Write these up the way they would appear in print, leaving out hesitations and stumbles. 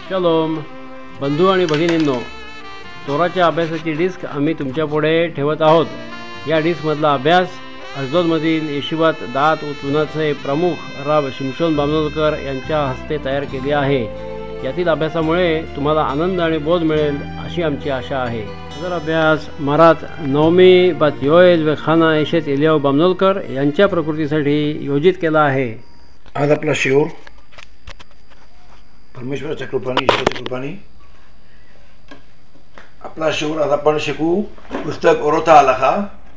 शलोम बंधू आणि भगिनींनो, तोराच्या अभ्यासाची डिस्क आम्ही तुमच्यापुढे ठेवत आहोत. या डिस्कमधला अभ्यास अशदोदमधील येशिवात दात उत्पन्नाचे प्रमुख राव शिमशोन बामनोलकर यांच्या हस्ते तयार केली आहे. यातील अभ्यासामुळे तुम्हाला आनंद आणि बोध मिळेल अशी आमची आशा आहे. सदर अभ्यास महाराज नवमी बात योएल व खाना एशेत एलियाव बामनोलकर यांच्या प्रकृतीसाठी योजित केला आहे. आज आपला शिवर परमेश्वराच्या कृपाने, ईश्वराच्या कृपाने आपला शिवर आज आपण शिकू. पुस्तक ओरोथा हलाखा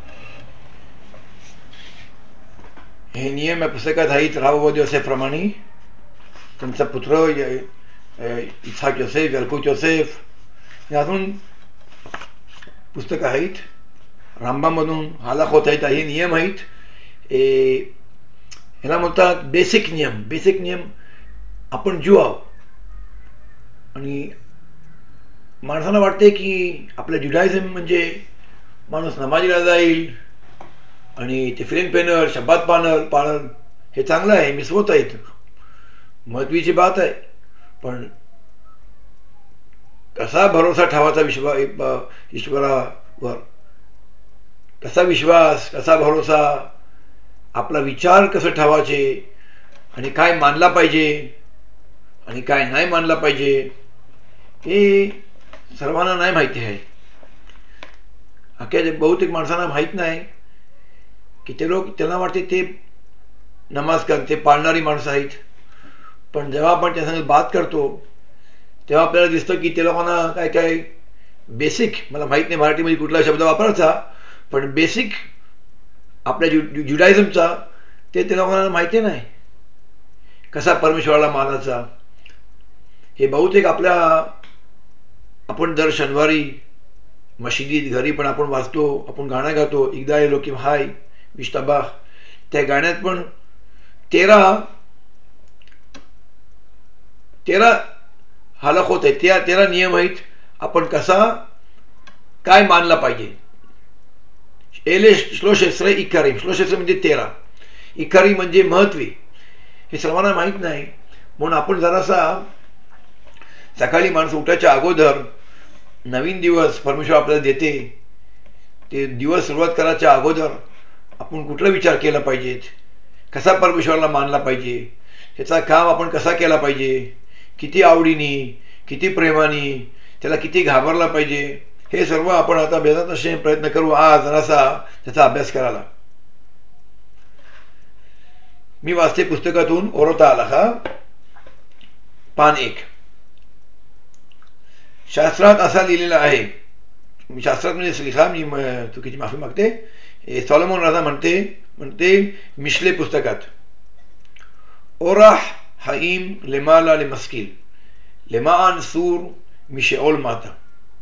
हे नियम या पुस्तकात आहेत. राव योसेफप्रमाणे त्यांचा पुत्र इसाक योसेफ, याकूब योसेफ यातून पुस्तकं आहेत. रामबाममधून हलाखोत आहेत. हे नियम आहेत. ह्याला म्हणतात बेसिक नियम. बेसिक नियम आपण जीव आहोत आणि माणसाला वाटते की आपलं ज्युडायझम म्हणजे माणूस नमाजीला जाईल आणि ते फिल्म पेनर शब्दात पाळल हे चांगलं आहे, मिसवत आहेत, महत्त्वाची बात आहे. पण कसा भरोसा ठेवायचा ईश्वरावर, कसा विश्वास, कसा भरोसा, आपला विचार कसं ठेवायचे आणि काय मानला पाहिजे आणि काय नाही मानला पाहिजे हे सर्वांना नाही माहिती आहे. अख्ख्या बहुतेक माणसांना माहीत नाही की ते लोक, त्यांना वाटते ते नमाज करते पाळणारी माणसं आहेत. पण जेव्हा आपण त्यासंग बात करतो तेव्हा आपल्याला दिसतं की ते लोकांना काय काय बेसिक, मला माहीत नाही मराठीमध्ये कुठला शब्द वापरायचा, पण बेसिक आपल्या ज्युडायझमचा ते लोकांना माहिती नाही. कसा परमेश्वराला मानायचा हे बहुतेक आपण दर शनिवारी मशिदीत, घरी पण आपण वाचतो, आपण गाणं गातो, एकदा एलोकीम हाय विष्टाबाह. त्या गाण्यात पण 13 हालत आहेत, 13 नियम आहेत. आपण कसा काय मानला पाहिजे. एले श्लोशस्त्र इकारी, श्लोशस्त्र म्हणजे 13, इकारी म्हणजे महत्त्वे. हे सर्वांना माहीत नाही. म्हणून आपण जरासा सकाळी माणसं उठायच्या अगोदर नवीन दिवस परमेश्वर आपल्याला देते, ते दिवस सुरुवात करायच्या अगोदर आपण कुठला विचार केला पाहिजेत, कसा परमेश्वराला मानला पाहिजे, ह्याचा काम आपण कसा केला पाहिजे, किती आवडीने, किती प्रेमाने, त्याला किती घाबरला पाहिजे, हे सर्व आपण आता बेजात असे प्रयत्न करू आज जरासा त्याचा अभ्यास करायला. मी वाचते पुस्तकातून ओरोथा हलाखा पान 1. शास्त्रात असा लिहिलेला आहे, शास्त्रात म्हणजे लिखा, मी चुकीची माफी मागते. सॉलोमन राजा म्हणते मिशले पुस्तकात, ओराह हाईम लेमाला ले मस्किल लेमान सूर मिशेओल माता,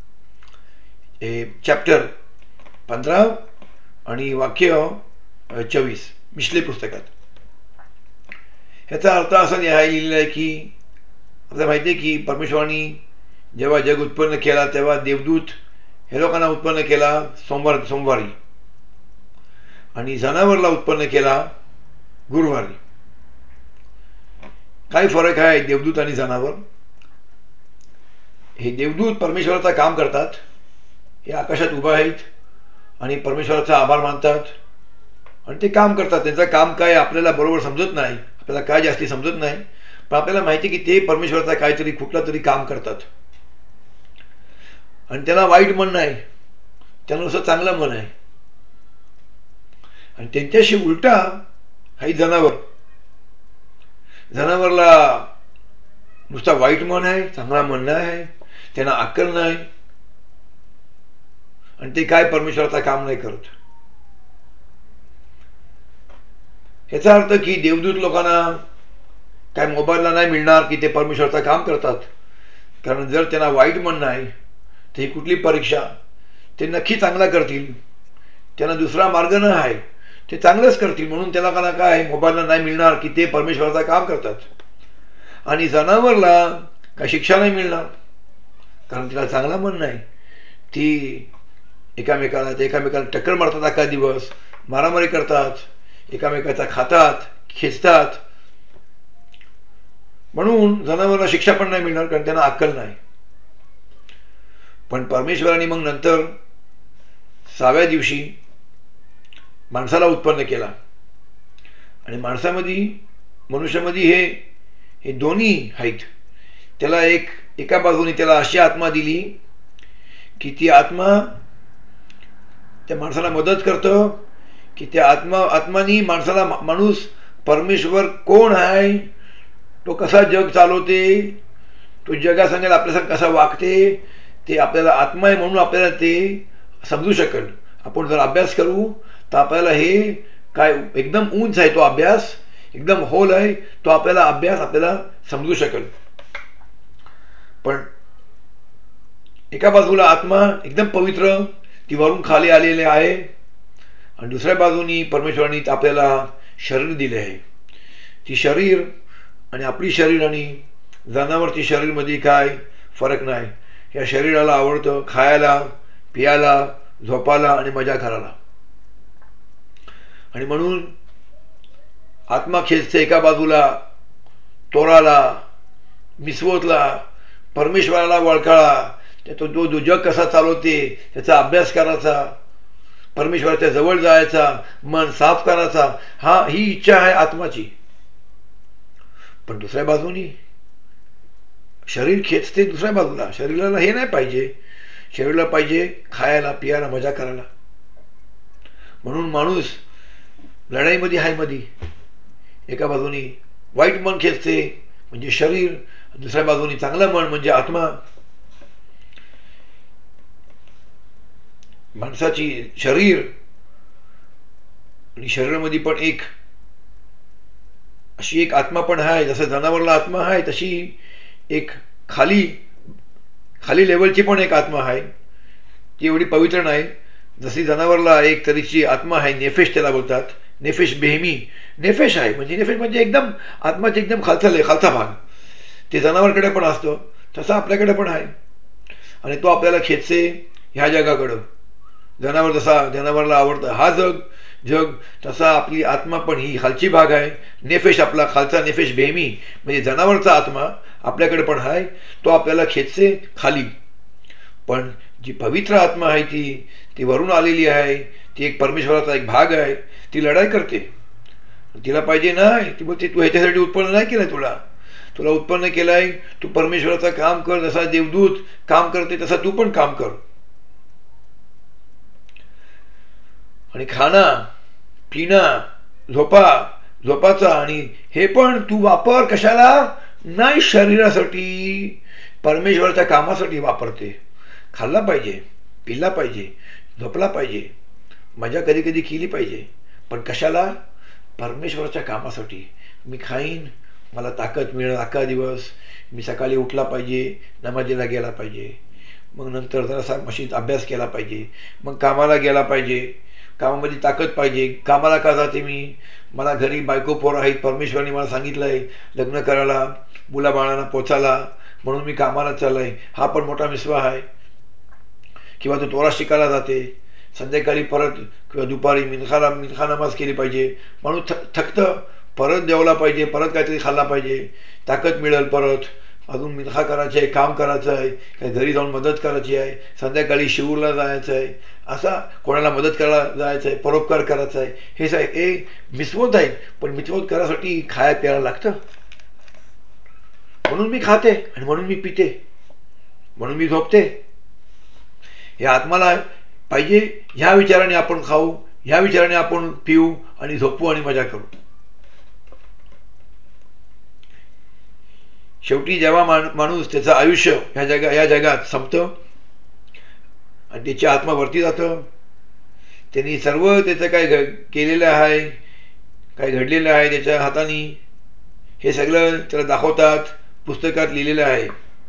चॅप्टर 15 आणि वाक्य 24 मिशले पुस्तकात. ह्याचा अर्थ असा लिहिलेला आहे की आपल्याला माहिती आहे की परमेश्वराने जेव्हा जग उत्पन्न केला तेव्हा देवदूत हे लोकांना उत्पन्न केला सोमवारी आणि जनावरला उत्पन्न केला गुरुवारी. काय फरक आहे देवदूत आणि जनावर? हे देवदूत परमेश्वराचं काम करतात, हे आकाशात उभा आहेत आणि परमेश्वराचा आभार मानतात आणि ते काम करतात. त्यांचं काम काय आपल्याला बरोबर समजत नाही, आपल्याला काय जास्ती समजत नाही, पण आपल्याला माहिती की ते परमेश्वराचा काहीतरी कुठला तरी काम करतात. आणि त्याला वाईट मन नाही, त्याला नुसतं चांगलं मन आहे. आणि त्यांच्याशी उलटा हाही जनावरला नुसता वाईट मन आहे, चांगला मन नाही आहे, त्यांना अक्कल नाही आणि ते काय परमेश्वराचं काम नाही करत. ह्याचा अर्थ की देवदूत लोकांना काय मोबाईलला नाही मिळणार की ते परमेश्वराचं काम करतात, कारण जर त्यांना वाईट मन नाही तर ही कुठली परीक्षा ते नक्की चांगला करतील. त्यांना दुसरा मार्ग न आहे, ते चांगलंच करतील. म्हणून त्याला का काय मोबाईलला नाही मिळणार की ते परमेश्वराचं काम करतात. आणि जनावरला काय शिक्षा नाही मिळणार कारण तिला चांगला मन नाही. ती एकामेकाला टक्कर मारतात, अख्खा दिवस मारामारी करतात, एकामेकाचा खातात, खेचतात. म्हणून जनावरांना शिक्षा पण नाही मिळणार, कारण त्यांना अक्कल नाही. पण परमेश्वराने मग नंतर 6व्या दिवशी माणसाला उत्पन्न केला आणि मनुष्यामध्ये हे दोन्ही आहेत. त्याला एका बाजूने त्याला अशी आत्मा दिली की ती आत्मा त्या माणसाला मदत करतं की त्या आत्मानी माणूस परमेश्वर कोण आहे, तो कसा जग चालवते, तो जगासंगत आपल्यासंग कसा वागते, ते आपल्याला आत्मा आहे म्हणून आपल्याला ते समजू शकेल. आपण जर अभ्यास करू तर आपल्याला हे काय एकदम उंच आहे तो अभ्यास, एकदम होल आहे तो अभ्यास आपल्याला समजू शकेल. पण एका बाजूला आत्मा एकदम पवित्र, ती वरून खाली आलेली आहे, आणि दुसऱ्या बाजूनी परमेश्वराने आपल्याला शरीर दिले आहे. ती शरीर आणि आपली शरीर आणि जनावरची शरीरमध्ये काय फरक नाही. या शरीराला आवडतं खायला, पियाला, झोपायला आणि मजा करायला. आणि म्हणून आत्मा खेचते एका बाजूला तोराला, मिसवतला, परमेश्वराला वळखाळा, तो जग कसा चालवते त्याचा अभ्यास करायचा, परमेश्वराच्या जवळ जायचा, मन साफ करायचा, ही इच्छा आहे आत्माची. पण दुसऱ्या बाजूनी शरीर खेचते दुसऱ्या बाजूला. शरीराला हे नाही पाहिजे, शरीराला पाहिजे खायला, पियाला, मजा करायला. म्हणून माणूस लढाईमध्ये आहे मध्ये. एका बाजूनी वाईट मन खेचते म्हणजे शरीर, दुसऱ्या बाजूनी चांगलं मन म्हणजे आत्मा. माणसाची शरीर आणि शरीरामध्ये पण अशी एक आत्मा पण आहे. जसं जनावरला आत्मा आहे तशी एक खाली लेवलची पण एक आत्मा आहे. ती एवढी पवित्र नाही. जशी जनावरला एक तरीची आत्मा आहे, नेफेश त्याला बोलतात, नेफेश बेहमी. नेफेश आहे म्हणजे एकदम आत्माचे एकदम खालचा भाग. ते जनावरकडे पण असतो तसा आपल्याकडे पण आहे. आणि तो आपल्याला खेचते ह्या जगाकडं. जनावरला आवडतं हा जग, तसा आपली आत्मा पण ही खालची भाग आहे. नेफेश आपला खालचा नेफेश बेहमी म्हणजे जनावरचा आत्मा आपल्याकडे पण आहे, तो आपल्याला खेचते खाली. पण जी पवित्र आत्मा आहे ती वरून आलेली आहे, ती एक परमेश्वराचा एक भाग आहे. ती लढाई करते. तिला पाहिजे नाही, ती बोलते तू ह्याच्यासाठी उत्पन्न नाही केलंय, तुला उत्पन्न केलंय, तू परमेश्वराचं काम कर. जसा देवदूत काम करते तसा तू पण काम कर. आणि खाणं पिणं झोपाचा आणि हे पण तू वापर कशाला नाही, शरीरासाठी, परमेश्वराच्या कामासाठी वापरते. खाल्ला पाहिजे, पिला पाहिजे, झोपला पाहिजे, मजा कधी कधी केली पाहिजे, पण कशाला, परमेश्वराच्या कामासाठी. मी खाईन, मला ताकद मिळेल अख्खा दिवस, मी सकाळी उठला पाहिजे, नमाजीला गेला पाहिजे, मग नंतर जरासा मशीद अभ्यास केला पाहिजे, मग कामाला गेला पाहिजे, कामामध्ये ताकद पाहिजे. कामाला का जाते मी, मला घरी बायको पोरं आहेत, परमेश्वराने मला सांगितलं आहे लग्न करायला, मुलाबाळांना पोचायला, म्हणून मी कामाला चाललाय. हा पण मोठा मिसवा आहे. किंवा तो तोरा शिकायला जाते, संध्याकाळी परत किंवा दुपारी मिनखा नमाज केली पाहिजे. माणूस थकतं, परत जेवला पाहिजे, परत काहीतरी खाल्ला पाहिजे, ताकद मिळेल, परत अजून मिनखा करायची आहे, काम करायचं आहे, काही घरी जाऊन मदत करायची आहे, संध्याकाळी शिवूरला जायचं आहे, असा कोणाला मदत करायला जायचं आहे, परोपकार करायचा आहे. हे साहेब मिसवत आहे. पण मिसवत करायसाठी खायला प्यायला लागतं. म्हणून मी खाते आणि म्हणून मी पिते, म्हणून मी झोपते. हे आत्माला पाहिजे ह्या विचाराने आपण खाऊ, ह्या विचाराने आपण पिऊ आणि झोपू आणि मजा करू. शेवटी जेव्हा माणूस त्याचं आयुष्य ह्या जगात संपतं आणि त्याची आत्मा वरती जातं, त्यांनी सर्व त्याचं काय केलेलं आहे, काय घडलेलं आहे त्याच्या हाताने, हे सगळं त्याला दाखवतात, पुस्तकात लिहिलेलं आहे.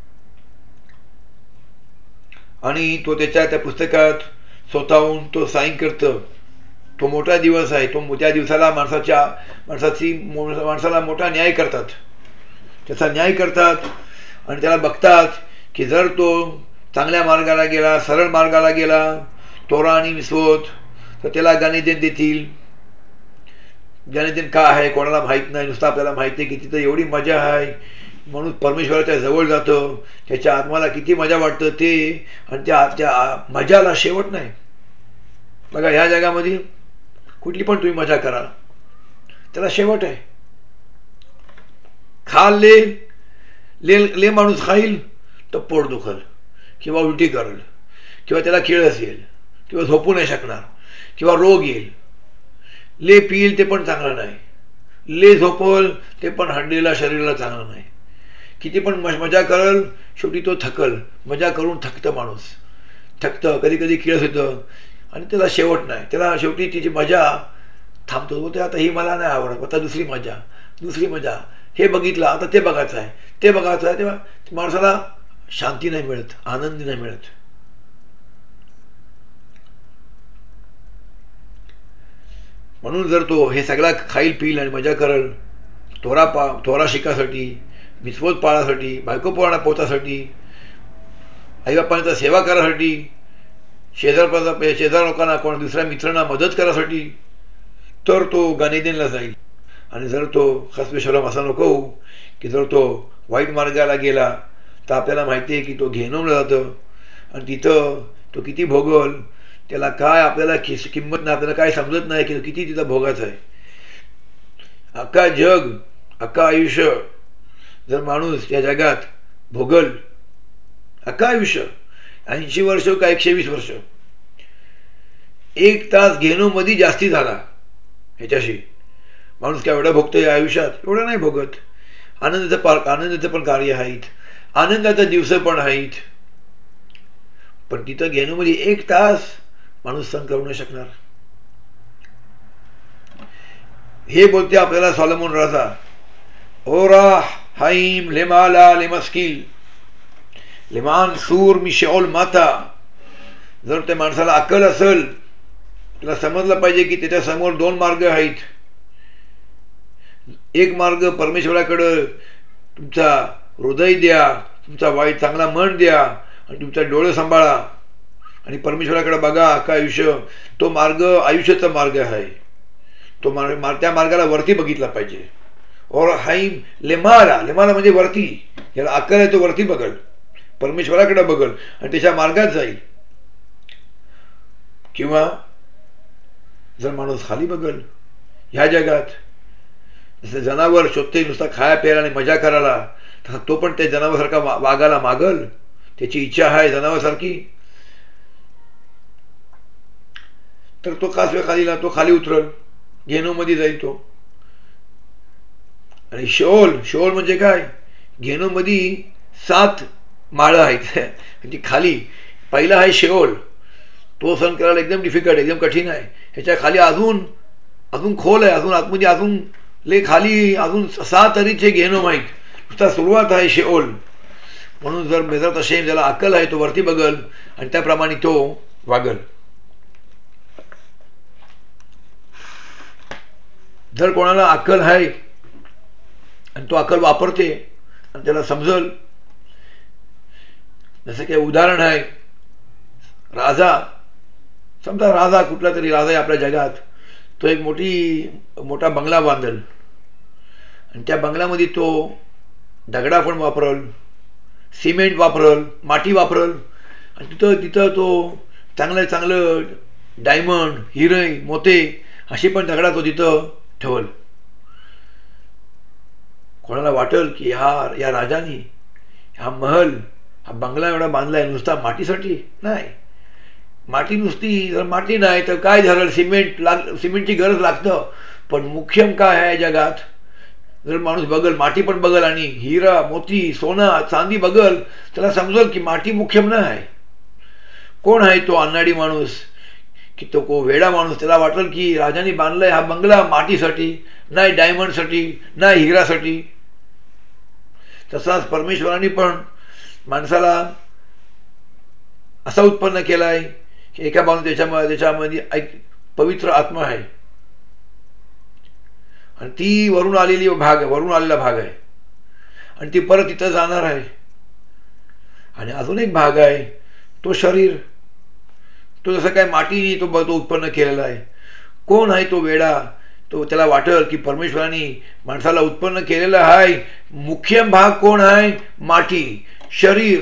आणि तो त्या पुस्तकात स्वतःहून तो साईन करतं. तो मोठा दिवस आहे. त्या दिवसाला माणसाला मोठा न्याय करतात, त्याचा न्याय करतात. आणि त्याला बघतात की जर तो चांगल्या मार्गाला गेला, सरळ मार्गाला गेला, तोरा आणि मिसवत, तर त्याला गाणेदेन देतील. गाणेदेन का आहे कोणाला माहीत नाही, नुसतं आपल्याला माहिती आहे की तिथं एवढी मजा आहे, माणूस परमेश्वराच्या जवळ जातं, त्याच्या आत्माला किती मजा वाटतं ते, आणि त्या मजाला शेवट नाही. बघा ह्या जगामध्ये कुठली पण तुम्ही मजा करा, त्याला शेवट आहे. ले माणूस खाईल तर पोट दुखल, किंवा उलटी करेल, किंवा त्याला किळस येईल, किंवा झोपू नाही शकणार, किंवा रोग येईल. ले पिईल ते पण चांगलं नाही, ले झोपल ते पण हड्डीला शरीराला चांगलं नाही. किती पण मजा करल शेवटी तो थकल. मजा करून थकतं माणूस, थकतं, कधी कधी किळस येतं, आणि त्याला शेवट नाही. त्याला शेवटी तिची मजा थांबतो. ते आता ही मला नाही आवडत, आता दुसरी मजा, हे बघितलं आता ते बघायचं आहे, तेव्हा माणसाला शांती नाही मिळत, आनंद नाही मिळत. म्हणून जर तो हे सगळा खाईल पिईल आणि मजा करल, थोरा शिकासाठी, मिसवत पाळासाठी, बायको पोरांना पोचासाठी, आईबापांचा सेवा करासाठी, शेजार लोकांना, कोण दुसऱ्या मित्रांना मदत करासाठी, तर तो गानेदेनला जाईल. आणि जर तो खसबेशलम असा नको की जर तो वाईट मार्गाला गेला तर आपल्याला माहिती आहे की तो घेणवलं जातं, आणि तिथं तो किती भोगल, त्याला काय आपल्याला किंमत नाही, आपल्याला काय समजत नाही की किती तिथं भोगाचं आहे. अख्खा जग, अख्खा आयुष्य जर माणूस या जगात भोगल, अख्खा आयुष्य 80 वर्ष का 120 वर्ष, 1 तास घेणोमध्ये जास्ती झाला ह्याच्याशी, माणूस काय एवढं भोगतो या आयुष्यात? एवढं नाही भोगत. आनंदाचं पण कार्य आहेत, आनंदाचा दिवस पण आहेत, पण तिथं घेणोमध्ये 1 तास माणूस सहन करू नाही शकणार. हे बोलते आपल्याला सॉलोमन राजा, ओरा हाईम लेमाला लेमस्किल लेमान सूर मी शेओल माता. जर त्या माणसाला अक्कल असेल, त्याला समजलं पाहिजे की त्याच्या समोर 2 मार्ग आहेत. एक मार्ग परमेश्वराकडं तुमचा हृदय द्या, तुमचा वाईट चांगला मन द्या, आणि तुमचा डोळे सांभाळा आणि परमेश्वराकडे बघा अख्खा आयुष्य. तो मार्ग आयुष्याचा मार्ग आहे. तो त्या मार्गाला वरती बघितला पाहिजे. और हाईम लेमाला, लेमाला म्हणजे वरती. ज्याला अक्कल आहे तो वरती बघल, परमेश्वराकडे बघल आणि त्याच्या मार्गात जाईल. किंवा जर माणूस खाली बघल, ह्या जगात जसं जनावर शोधते नुसता खाया प्यायला आणि मजा करायला, तसा तो पण त्या जनावरसारखा वागायला मागल. त्याची इच्छा आहे जनावरसारखी, तर तो कासव्या खालीला तो खाली उतरल, घेणोमध्ये जाईल तो. आणि शेओल म्हणजे काय? घेणोमध्ये 7 माळं आहेत. ती खाली पहिला आहे शेओल, तो सहन करायला एकदम डिफिकल्ट, एकदम कठीण आहे. ह्याच्या खाली अजून खोल आहे, अजून आतमध्ये अजून ले खाली अजून 6 तऱ्हेचे घेणं माहीत. नुसता सुरुवात आहे शेओल. म्हणून जर बेजात असेल, ज्याला अक्कल आहे तो वरती बघल आणि त्याप्रमाणे तो वागल. जर कोणाला अक्कल आहे आणि तो अक्कल वापरते आणि त्याला समजल, जसं काही उदाहरण आहे, समजा राजा, कुठला तरी राजा आहे आपल्या जगात, तो एक मोठा बंगला बांधल आणि त्या बंगल्यामध्ये तो दगडा पण वापरल, सिमेंट वापरल, माती वापरल, आणि तिथं तो चांगलं डायमंड, हिरे, मोते असे पण दगडा तो तिथं ठेवल. कोणाला वाटेल की या राजाने हा महल, हा बंगला एवढा बांधलाय नुसता मातीसाठी? नाही. माती नुसती जर माती नाही तर काय झालं, सिमेंटची गरज लागतं. पण मुख्य काय आहे जगात? जर माणूस बघल, माती पण बघल आणि हिरा, मोती, सोना, चांदी बघल, त्याला समजल की माती मुख्य नाही. कोण आहे तो अनाडी माणूस, की तो वेडा माणूस? त्याला वाटेल की राजाने बांधलाय हा बंगला मातीसाठी, नाही डायमंडसाठी, नाही हिरासाठी. तसाच परमेश्वराने पण माणसाला असा उत्पन्न केलाय की एका बाजूने त्याच्यामध्ये एक पवित्र आत्मा आहे आणि ती वरून आलेला भाग आहे आणि ती परत तिथं जाणार आहे. आणि अजून एक भाग आहे तो शरीर. तो जसं काय मातीने तो उत्पन्न केलेला आहे. कोण आहे तो वेडा तो त्याला वाटेल की परमेश्वराने माणसाला उत्पन्न केलेलं आहे. मुख्य भाग कोण आहे? माती, शरीर.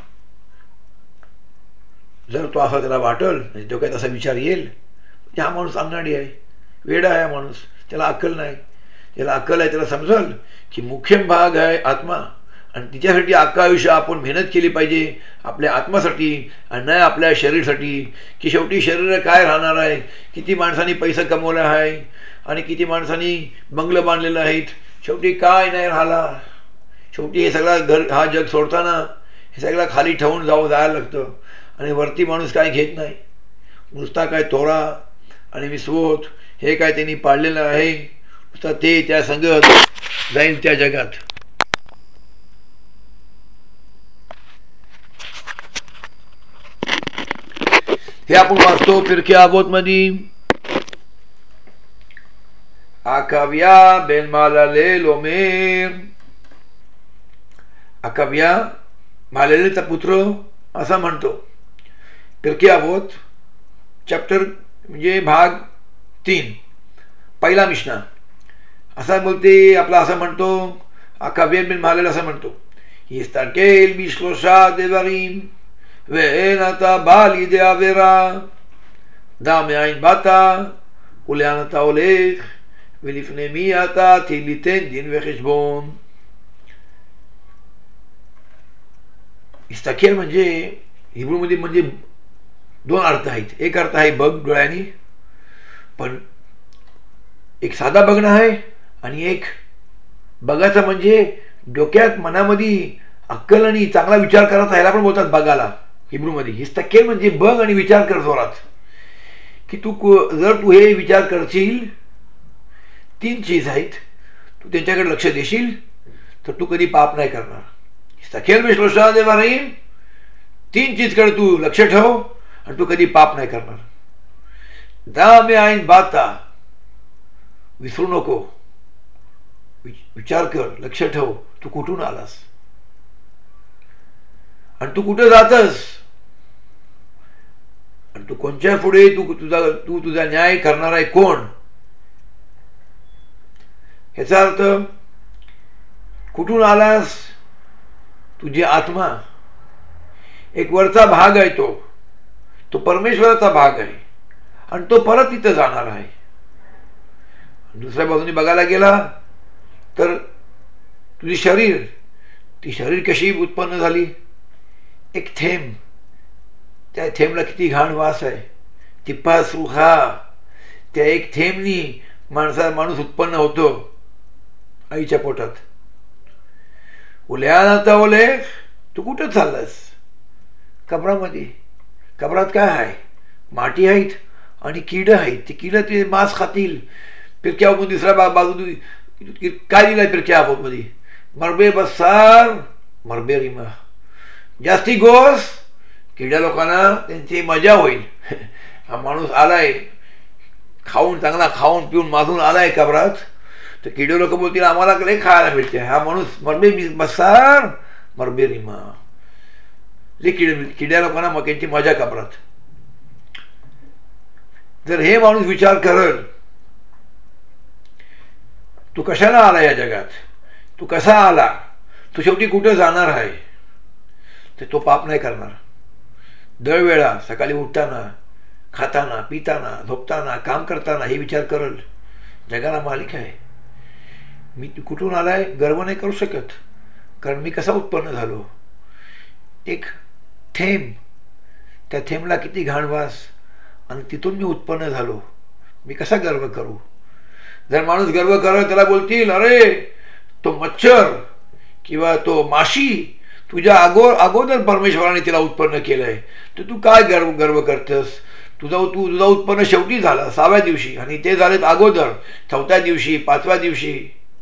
जर तो असं त्याला वाटेल, डोक्यात असा विचार येईल, हा माणूस अंगाडी आहे, वेडा आहे हा माणूस, त्याला अक्कल नाही. त्याला अक्कल आहे, त्याला समजेल की मुख्य भाग आहे आत्मा, आणि तिच्यासाठी अख्खं आयुष्य आपण मेहनत केली पाहिजे आपल्या आत्मासाठी आणि नाही आपल्या शरीरासाठी. की शेवटी शरीर काय राहणार आहे? किती माणसांनी पैसा कमवला आहे आणि किती माणसांनी बंगलं बांधलेलं आहेत, शेवटी काय नाही राहिला. शेवटी हे सगळं घर, हा जग सोडताना हे सगळं खाली ठेवून जायला लागतं. आणि वरती माणूस काय घेत नाही, नुसता काय तोरा आणि विस्फोट हे काय त्यांनी पाळलेलं आहे, नुसता ते त्या संगत जाईल त्या जगात. हे आपण वाचतो फिरके आबोत मध्ये. आकाव्या बेन मालाले लोमेर. आकाव्या मालेलेचा पुत्र असा म्हणतो. फिरके आबोत चॅप्टर म्हणजे भाग 3 पहिला मिशना असा बोलते आपला. असं म्हणतो आकाव्या बेन मालेल असं म्हणतो. יסתכל בשלושה דברים ואין אתה בא לידי עבירה. דע מאין באת ולאן אתה הולך ולפני מי אתה תיתן דין וחשבון. इस्ताकेल म्हणजे हिब्रूमध्ये म्हणजे 2 अर्थ आहेत. एक अर्थ आहे बघ डोळ्यांनी, पण एक साधा बघणं आहे, आणि एक बघायचं म्हणजे डोक्यात मनामध्ये अक्कल आणि चांगला विचार करायचा, ह्याला पण बोलतात बघायला हिब्रूमध्ये. इस्ताकेल म्हणजे बघ आणि विचार कर जोरात. की जर तू हे विचार करशील, 3 चीज आहेत, तू त्यांच्याकडे लक्ष देशील तर तू कधी पाप नाही करणार. इस्ताकेल में श्लोषा देवारीम, 3 चीजकडे तू लक्ष ठेव आणि तू कधी पाप नाही करणार. दा में आईन बाता, विसरू नको, विचार कर, लक्ष ठेव, तू कुठून आलास आणि तू कुठे जातस आणि तू कोणच्या पुढे तुझा न्याय करणार आहे कोण. ह्याचा अर्थ कुठून आलास, तुझी आत्मा एक वरचा भाग आहे, तो परमेश्वराचा भाग आहे आणि तो परत तिथं जाणार आहे. दुसऱ्या बाजूने बघायला गेला तर तुझी शरीर, ती शरीर कशी उत्पन्न झाली? एक थेंब, त्या थेंबला किती घाण वास आहे, तिप्पा सुखा. त्या एक थेंबनी माणूस उत्पन्न होतो आईच्या पोटात. उल्यानाता ओले, तू कुठं चाललास? कबरामध्ये. कबरात काय आहे? माती आहेत आणि कीड आहेत. ती कीड ते मांस खातील. फिरक्या दुसऱ्या बाजू काय दिलाय फिरक्या मध्ये? मरबे बसार मरबे रिमा. जास्ती गोस, किड्या लोकांना त्यांची मजा होईल. हा माणूस आलाय खाऊन, चांगला खाऊन पिऊन माजून आलाय कबरात, तर किडे लोक बोलतील आम्हाला लय खायला मिळते. हा माणूस मरबे बसार मरबे रिमा. किड्या लोकांना मग त्यांची मजा कबरात. जर हे माणूस विचार करल, तू कशाला आला या जगात, तू कसा आला, तू शेवटी कुठं जाणार आहे, तर तो पाप नाही करणार. दरवेळा सकाळी उठताना, खाताना, पिताना, झोपताना, काम करताना हे विचार करल, जगाला मालिक आहे, मी कुठून आलाय गर्व नाही करू शकत, कारण मी कसा उत्पन्न झालो. एक थेंब, त्या थेंबला किती घाणवास आणि तिथून मी उत्पन्न झालो, मी कसा गर्व करू. जर माणूस गर्व करत, त्याला बोलतील अरे तो मच्छर किंवा तो माशी तुझ्या अगोदर परमेश्वराने तिला उत्पन्न केलंय, तर तू काय गर्व करतस. तुझा उत्पन्न शेवटी झाला 6व्या दिवशी, आणि ते झालेत अगोदर 4थ्या दिवशी, 5व्या दिवशी.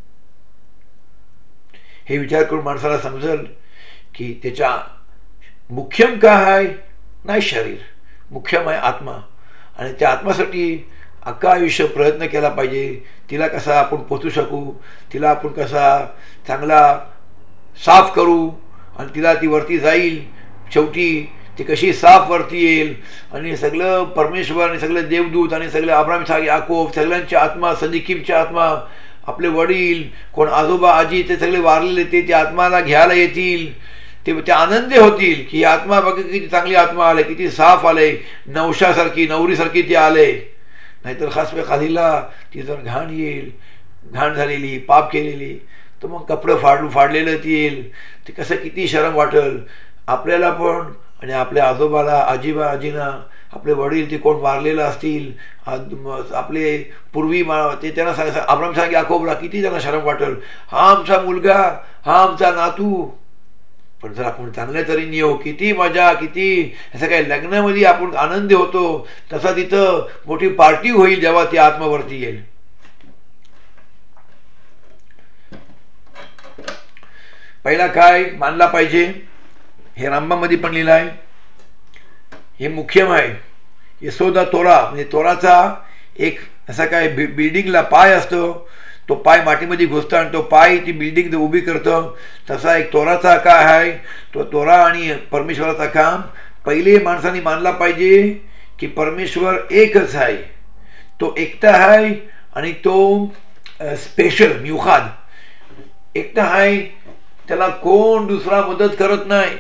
हे विचार करून माणसाला समजेल की त्याच्या मुख्यम काय आहे, नाही शरीर, मुख्यम आहे आत्मा. आणि त्या आत्मासाठी अख्खा आयुष्य प्रयत्न केला पाहिजे. तिला कसा आपण पोचू शकू, तिला आपण कसा चांगला साफ करू आणि तिला ती वरती जाईल. शेवटी ती कशी साफ वरती येईल आणि सगळं परमेश्वर आणि सगळे देवदूत आणि सगळे अब्राहम इसाक याकूब सगळ्यांची आत्मा सदिकीमची आत्मा आपले वडील कोण आजोबा आजी ते सगळे वारलेले ते त्या आत्माला घ्यायला येतील. ते आनंदी होतील की आत्मा बघा किती चांगली आत्मा आले किती साफ आले नवशासारखी नवरीसारखी ती आले. नाहीतर खास पे खालीला ती जर घाण येईल घाण झालेली पाप केलेली तर मग कपडे फाडलेलं ती येईल. ते कसं किती शरम वाटेल आपल्याला पण आणि आपल्या आजोबाला आजीना आपले वडील ते कोण वारलेलं असतील आपले पूर्वी ते त्यांना अब्राहम सांग याकोबला किती त्यांना शरम वाटेल हा आमचा मुलगा हा आमचा नातू. पण जर आपण चांगल्या तऱ्हेने येऊ किती मजा किती असं काही लग्नामध्ये आपण आनंदी होतो तसा तिथं मोठी पार्टी होईल जेव्हा ती आत्मावरती येईल. पहिला काय मानला पाहिजे हे रामबामध्ये पण लिहिलं आहे. हे मुख्यम आहे. यशोदा तोरा म्हणजे तोराचा एक असा काय बिल्डिंगला पाय असतो. तो पाय मातीमध्ये घुसतो आणि तो पाय ती बिल्डिंग उभी करतं. तसा एक तोराचा काय आहे तो तोरा आणि परमेश्वराचा काम पहिले माणसाने मानला पाहिजे की परमेश्वर एकच आहे तो एकटा आहे आणि तो स्पेशल म्युखाद एकटा आहे. त्याला कोण दुसरा मदत करत नाही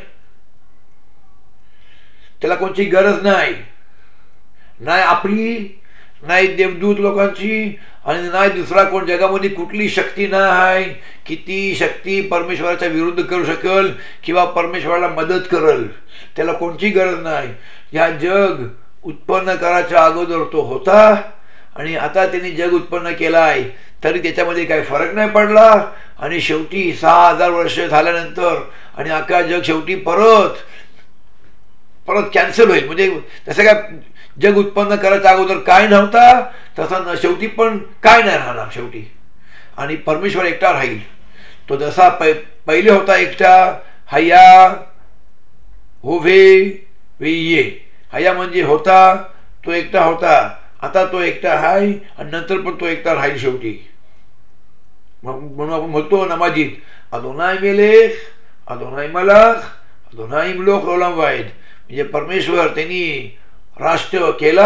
त्याला कोणची गरज नाही नाही आपली नाही देवदूत लोकांची आणि नाही दुसरा कोण जगामध्ये कुठली शक्ती नाही आहे किती शक्ती परमेश्वराच्या विरुद्ध करू शकेल किंवा परमेश्वराला मदत करेल त्याला कोणची गरज नाही. या जग उत्पन्न करायच्या अगोदर तो होता आणि आता त्यांनी जग उत्पन्न केला आहे तरी त्याच्यामध्ये काही फरक नाही पडला आणि शेवटी 6000 वर्ष झाल्यानंतर आणि अख्खा जग शेवटी परत कॅन्सल होईल. म्हणजे तसं काय जग उत्पन्न करायच्या अगोदर काय नव्हता तसं शेवटी पण काय नाही राहणार शेवटी आणि परमेश्वर एकटा राहील. तो जसा पहिले होता एकटा हया होवे ये हया म्हणजे होता तो एकटा होता आता तो एकटा आहे आणि नंतर पण तो एकटा राहील शेवटी. म्हणून आपण म्हणतो नमाजीत अदोनाय मेलेख अदोनाय मलाख अदोनाय इमलोक ओलाम वाईद म्हणजे परमेश्वर त्यांनी राष्ट्र केला.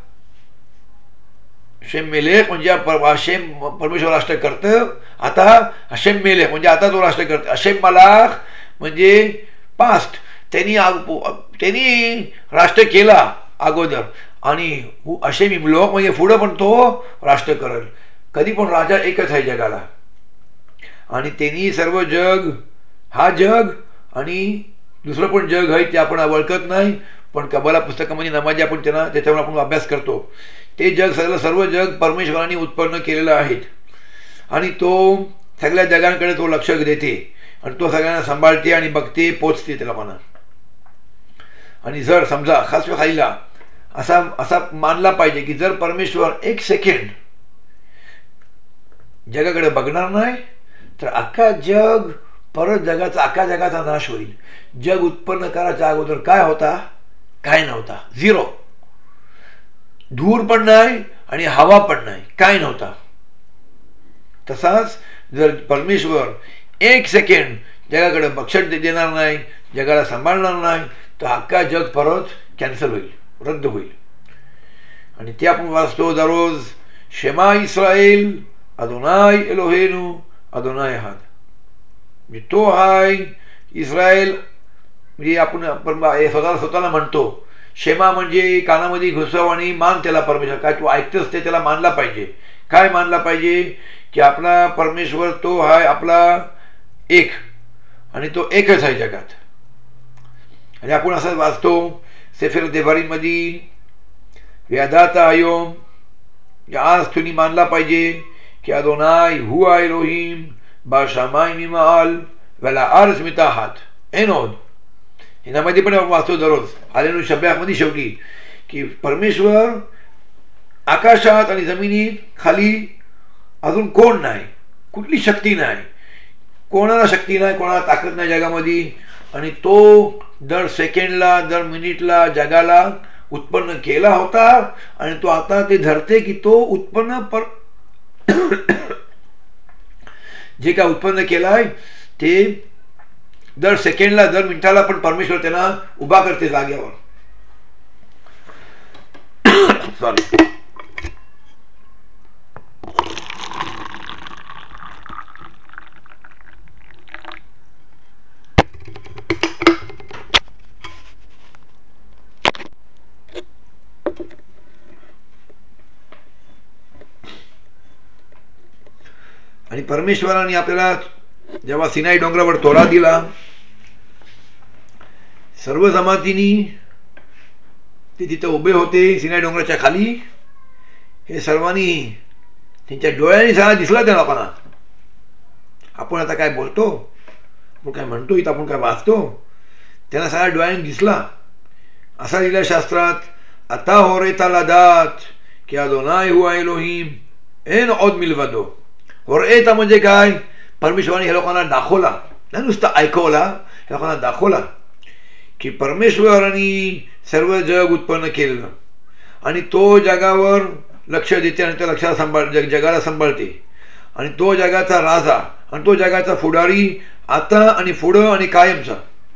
हशेम मेलेख म्हणजे हशेम परमेश्वर राष्ट्र करतं आता हशेम मेलेख म्हणजे आता तो राष्ट्र करतं. हशेम मलाख म्हणजे पास्ट त्यांनी राष्ट्र केला अगोदर आणि हशेम इमलोक म्हणजे पुढं पण तो राष्ट्र करेल. कधी पण राजा एकच आहे जगाला आणि त्यांनी सर्व जग हा जग आणि दुसरं पण जग आहे ते आपण ओळखत नाही पण कबाला पुस्तकामध्ये नमाजी आपण त्याच्यावर आपण अभ्यास करतो. ते जग सर्व जग परमेश्वराने उत्पन्न केलेलं आहे आणि तो सगळ्या जगांकडे तो लक्ष देते आणि तो सगळ्यांना सांभाळते आणि बघते पोचते त्याला म्हणा. आणि जर समजा खास खालीला असा मानला पाहिजे की जर परमेश्वर 1 सेकंड जगाकडे बघणार नाही तर अख्खा जग परत अख्खा जगाचा नाश होईल. जग उत्पन्न करायच्या अगोदर काय होता काय नव्हता झिरो धूर पण नाही आणि हवा पण नाही काय नव्हता. तसाच जर परमेश्वर 1 सेकंड जगाकडे बक्षट देणार नाही जगाला सांभाळणार नाही तर अख्खा जग परत कॅन्सल होईल रद्द होईल. आणि ते आपण वाचतो दररोज शेमा इस्रायल अदोनाय एलोहेनु अदोनाय हाद म्हणजे तो हाय इस्रायल म्हणजे आपण स्वतःला म्हणतो. शेमा म्हणजे कानामध्ये घुसव आणि मान त्याला परमेश्वर काय तू ऐकतोस ते त्याला मानला पाहिजे. काय मानला पाहिजे की आपला परमेश्वर तो हाय आपला एक आणि तो एकच आहे जगात. आणि आपण असं वाचतो सेफर देवारीमध्ये व्यादाता आयोम आज तुम्ही मानला पाहिजे की अदोनाय हुआ एलोहिम बाशामाय मिमाल वेला अर्ज मिताहात एनोद हिनामध्ये पण आपण वाचतो दररोज आलेलो शब्दामध्ये शेवटी की परमेश्वर आकाशात आणि जमिनीत खाली अजून कोण नाही कुठली शक्ती नाही कोणाला शक्ती नाही कोणाला ताकद नाही जगामध्ये आणि तो दर सेकंडला दर मिनिटला जगाला उत्पन्न केला होता आणि तो आता ते धरते की तो उत्पन्न जे काय उत्पन्न केलं आहे ते दर सेकंडला दर मिनिटाला पण परमेश्वर त्यांना उभा करते जाग्यावर. सॉरी. आणि परमेश्वराने आपल्याला जेव्हा सिनाई डोंगरावर तोरा दिला, सर्व जमातींनी ते तिथे उभे होते सिनाई डोंगराच्या खाली. हे सर्वांनी त्यांच्या डोळ्यांनी सगळा दिसला त्या लोकांना. आपण आता काय बोलतो, आपण काय म्हणतो, इथं आपण काय वाचतो, त्यांना सगळ्या डोळ्यांनी दिसला. असा लिहिलं शास्त्रात, आता होरेता लादात की अदोनाय हुआ एलोहिम एन औद मिल्वदो. होरेता म्हणजे काय, परमेश्वराने हे लोकांना दाखवला, नाही नुसतं ऐकवला, हे लोकांना दाखवला की परमेश्वराने सर्व जग उत्पन्न केलं आणि तो जगावर लक्ष देते आणि त्या लक्षाला जगाला सांभाळते आणि तो जगाचा राजा आणि तो जगाचा पुढारी आता आणि पुढं आणि कायमचा.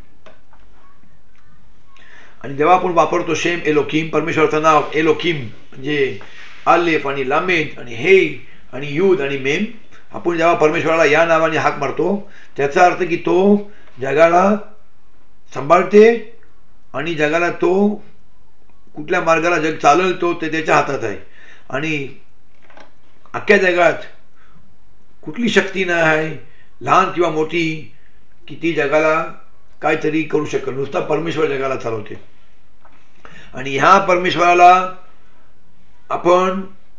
आणि जेव्हा आपण वापरतो शेम एलोकिम, परमेश्वराचं नाव एलोकिम म्हणजे आलेफ आणि लामेद आणि हे आणि युद आणि मेम, आपण जेव्हा परमेश्वराला या नावाने हाक मारतो त्याचा अर्थ की तो जगाला सांभाळते आणि जगाला तो कुठल्या मार्गाला जग चालेल तो ते त्याच्या हातात आहे. आणि अख्ख्या जगात कुठली शक्ती नाही आहे लहान किंवा मोठी की ती जगाला काहीतरी करू शकेल, नुसता परमेश्वर जगाला चालवते. आणि ह्या परमेश्वराला आपण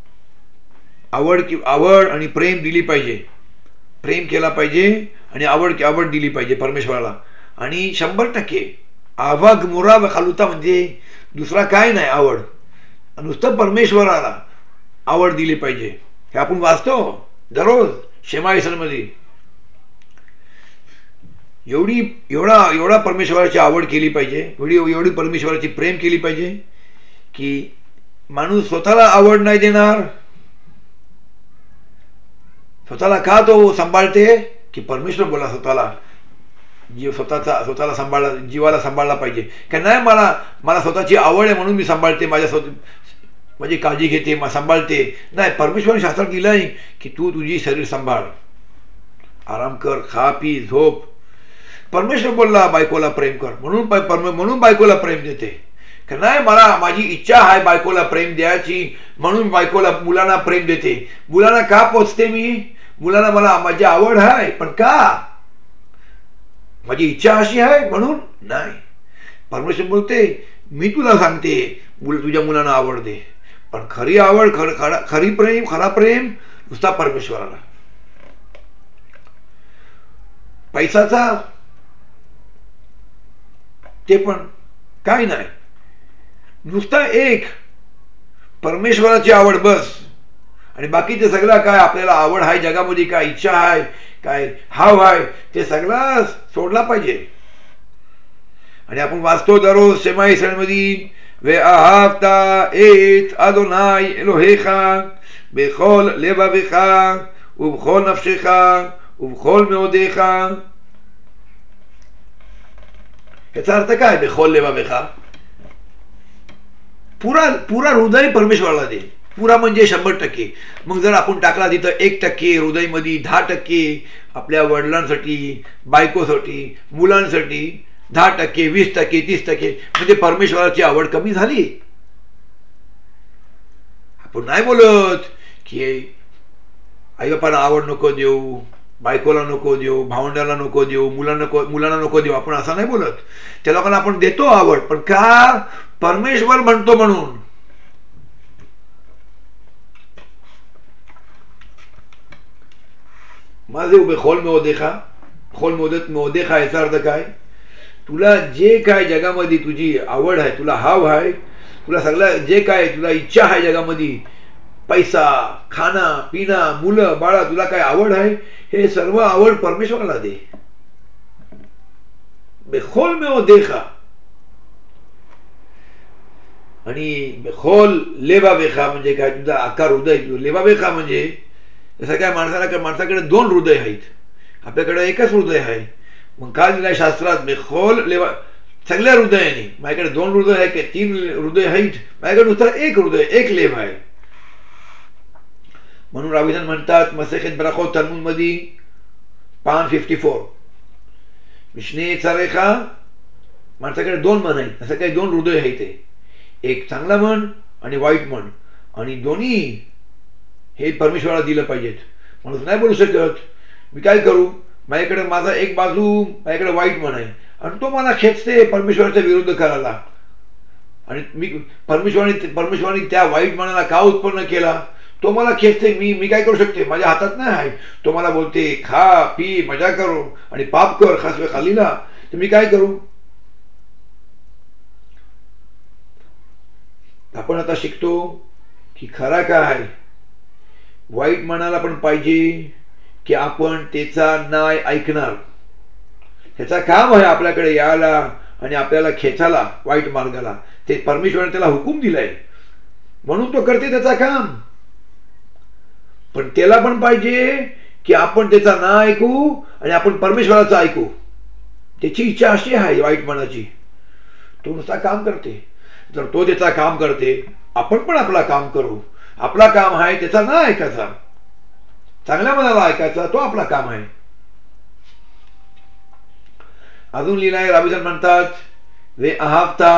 आवड आणि प्रेम दिली पाहिजे, प्रेम केला पाहिजे आणि आवड दिली पाहिजे परमेश्वराला. आणि 100% आवाग मुरा व खालुता म्हणजे दुसरा काय नाही, आवड, नुसतं परमेश्वराला आवड दिली पाहिजे. हे आपण वाचतो दररोज शेमा इस्राएलमध्ये. एवढा परमेश्वराची आवड केली पाहिजे, एवढी परमेश्वराची प्रेम केली पाहिजे की माणूस स्वतःला आवड नाही देणार. स्वतःला का तो सांभाळते की परमेश्वर बोला स्वतःला स्वतःला सांभाळला, जीवाला सांभाळला पाहिजे का नाही, मला स्वतःची आवड आहे म्हणून मी सांभाळते, माझी काळजी घेते, सांभाळते. नाही, परमेश्वराने शास्त्रात दिलं आहे की तू तुझी शरीर सांभाळ, आराम कर, खा पी झोप. परमेश्वर बोलला बायकोला प्रेम कर म्हणून बायकोला प्रेम देते का नाही, माझी इच्छा आहे बायकोला प्रेम द्यायची म्हणून मुलांना प्रेम देते. मुलांना का पोचते मी, मुलांना माझी आवड आहे पण का, माझी इच्छा अशी आहे म्हणून नाही. परमेश्वर बोलते मी तुला सांगते तुझ्या मुलांना आवड दे, पण खरी आवड खरा प्रेम नुसता परमेश्वराला. पैसाचा ते पण काय नाही, नुसता एक परमेश्वराची आवड बस. आणि बाकीचे सगळं काय आपल्याला आवड आहे जगामध्ये, काय इच्छा आहे, काय हाव आहे, ते सगळं सोडला पाहिजे. आणि आपण वाचतो दररोज शेमा इस्राएलमध्ये, वे अहाबता एत अदोनाय एलोहेका बेखोल लेवावेका उबखोल नफ्शेका उबखोल मेओदेका. याचा अर्थ काय, बेखोल लेवावेका पुरा हृदय परमेश्वराला दे. पुरा म्हणजे 100%. मग जर आपण टाकला तिथं 1% हृदयमध्ये, 10% आपल्या वडिलांसाठी, बायकोसाठी, मुलांसाठी, 10%, 20%, 30%, म्हणजे परमेश्वराची आवड कमी झाली. आपण नाही बोलत की आई बापाला आवड नको देऊ, बायकोला नको देऊ, भावंडाला नको देऊ, मुलांना नको देऊ, आपण असं नाही बोलत. त्या लोकांना आपण देतो आवड, पण का, परमेश्वर म्हणतो म्हणून. माझे उभे खोल मेओदेखा, खोल मेओदेखा याचा अर्थ काय, तुला जे काय जगामध्ये तुझी आवड आहे, तुला हाव आहे, तुला सगळं जे काय तुला इच्छा आहे जगामध्ये, पैसा, खाना पिना, मुलं बाळा, तुला काय आवड आहे, हे सर्व आवड परमेश्वराला दे. बेखोल मेओदेखा. आणि बेखोल लेवावेखा म्हणजे काय, तुझा आकार हृदय. लेवावेखा म्हणजे जसं काय माणसाकडे 2 हृदय आहेत, आपल्याकडे एकच हृदय आहे, मग काय दिलाय शास्त्रात, बेखोल लेवा सगळ्या हृदयाने. माझ्याकडे 2 हृदय आहे की 3 हृदय आहेत, माझ्याकडे नुसतं 1 हृदय, 1 लेव आहे. म्हणून रावीजन म्हणतात मसेखेत ब्राखोत तलमूद मध्ये पान 54, विष्णे चारेखा माणसाकडे 2 मन आहेत, असं काही 2 हृदय आहे ते, एक चांगला मन आणि वाईट मन, आणि दोन्ही हे परमेश्वराला दिलं पाहिजेत. म्हणून नाही बोलू शकत मी काय करू, माझ्याकडे माझा एक बाजू, माझ्याकडे वाईट मन आहे आणि तो मला खेचते परमेश्वराच्या विरुद्ध करायला, आणि मी परमेश्वराने त्या वाईट मनाला का उत्पन्न केला, तो मला खेचते. मी काय करू शकते, माझ्या हातात नाही आहे. तो मला बोलते खा पी मजा करो आणि पाप कर खासवे खालीला, तर मी काय करू. आपण आता शिकतो की खरा काय आहे, वाईट मनाला पण पाहिजे की आपण त्याचा न्याय ऐकणार. त्याचा काम आहे आपल्याकडे यायला आणि आपल्याला खेचायला वाईट मार्गाला, ते परमेश्वराने त्याला हुकूम दिलाय म्हणून तो करते त्याचा काम. पण त्याला पण पाहिजे की आपण त्याचा ना ऐकू आणि आपण परमेश्वराचा ऐकू. त्याची इच्छा अशी आहे वाईट मनाची, तो नुसता काम करते. जर तो त्याचा काम करते, आपण पण आपला काम करू. आपला काम आहे त्याचा ना ऐकायचा, चांगल्या मनाला ऐकायचा, तो आपला काम आहे. अजून लिहिलाय रावीजन म्हणतात वे अहावता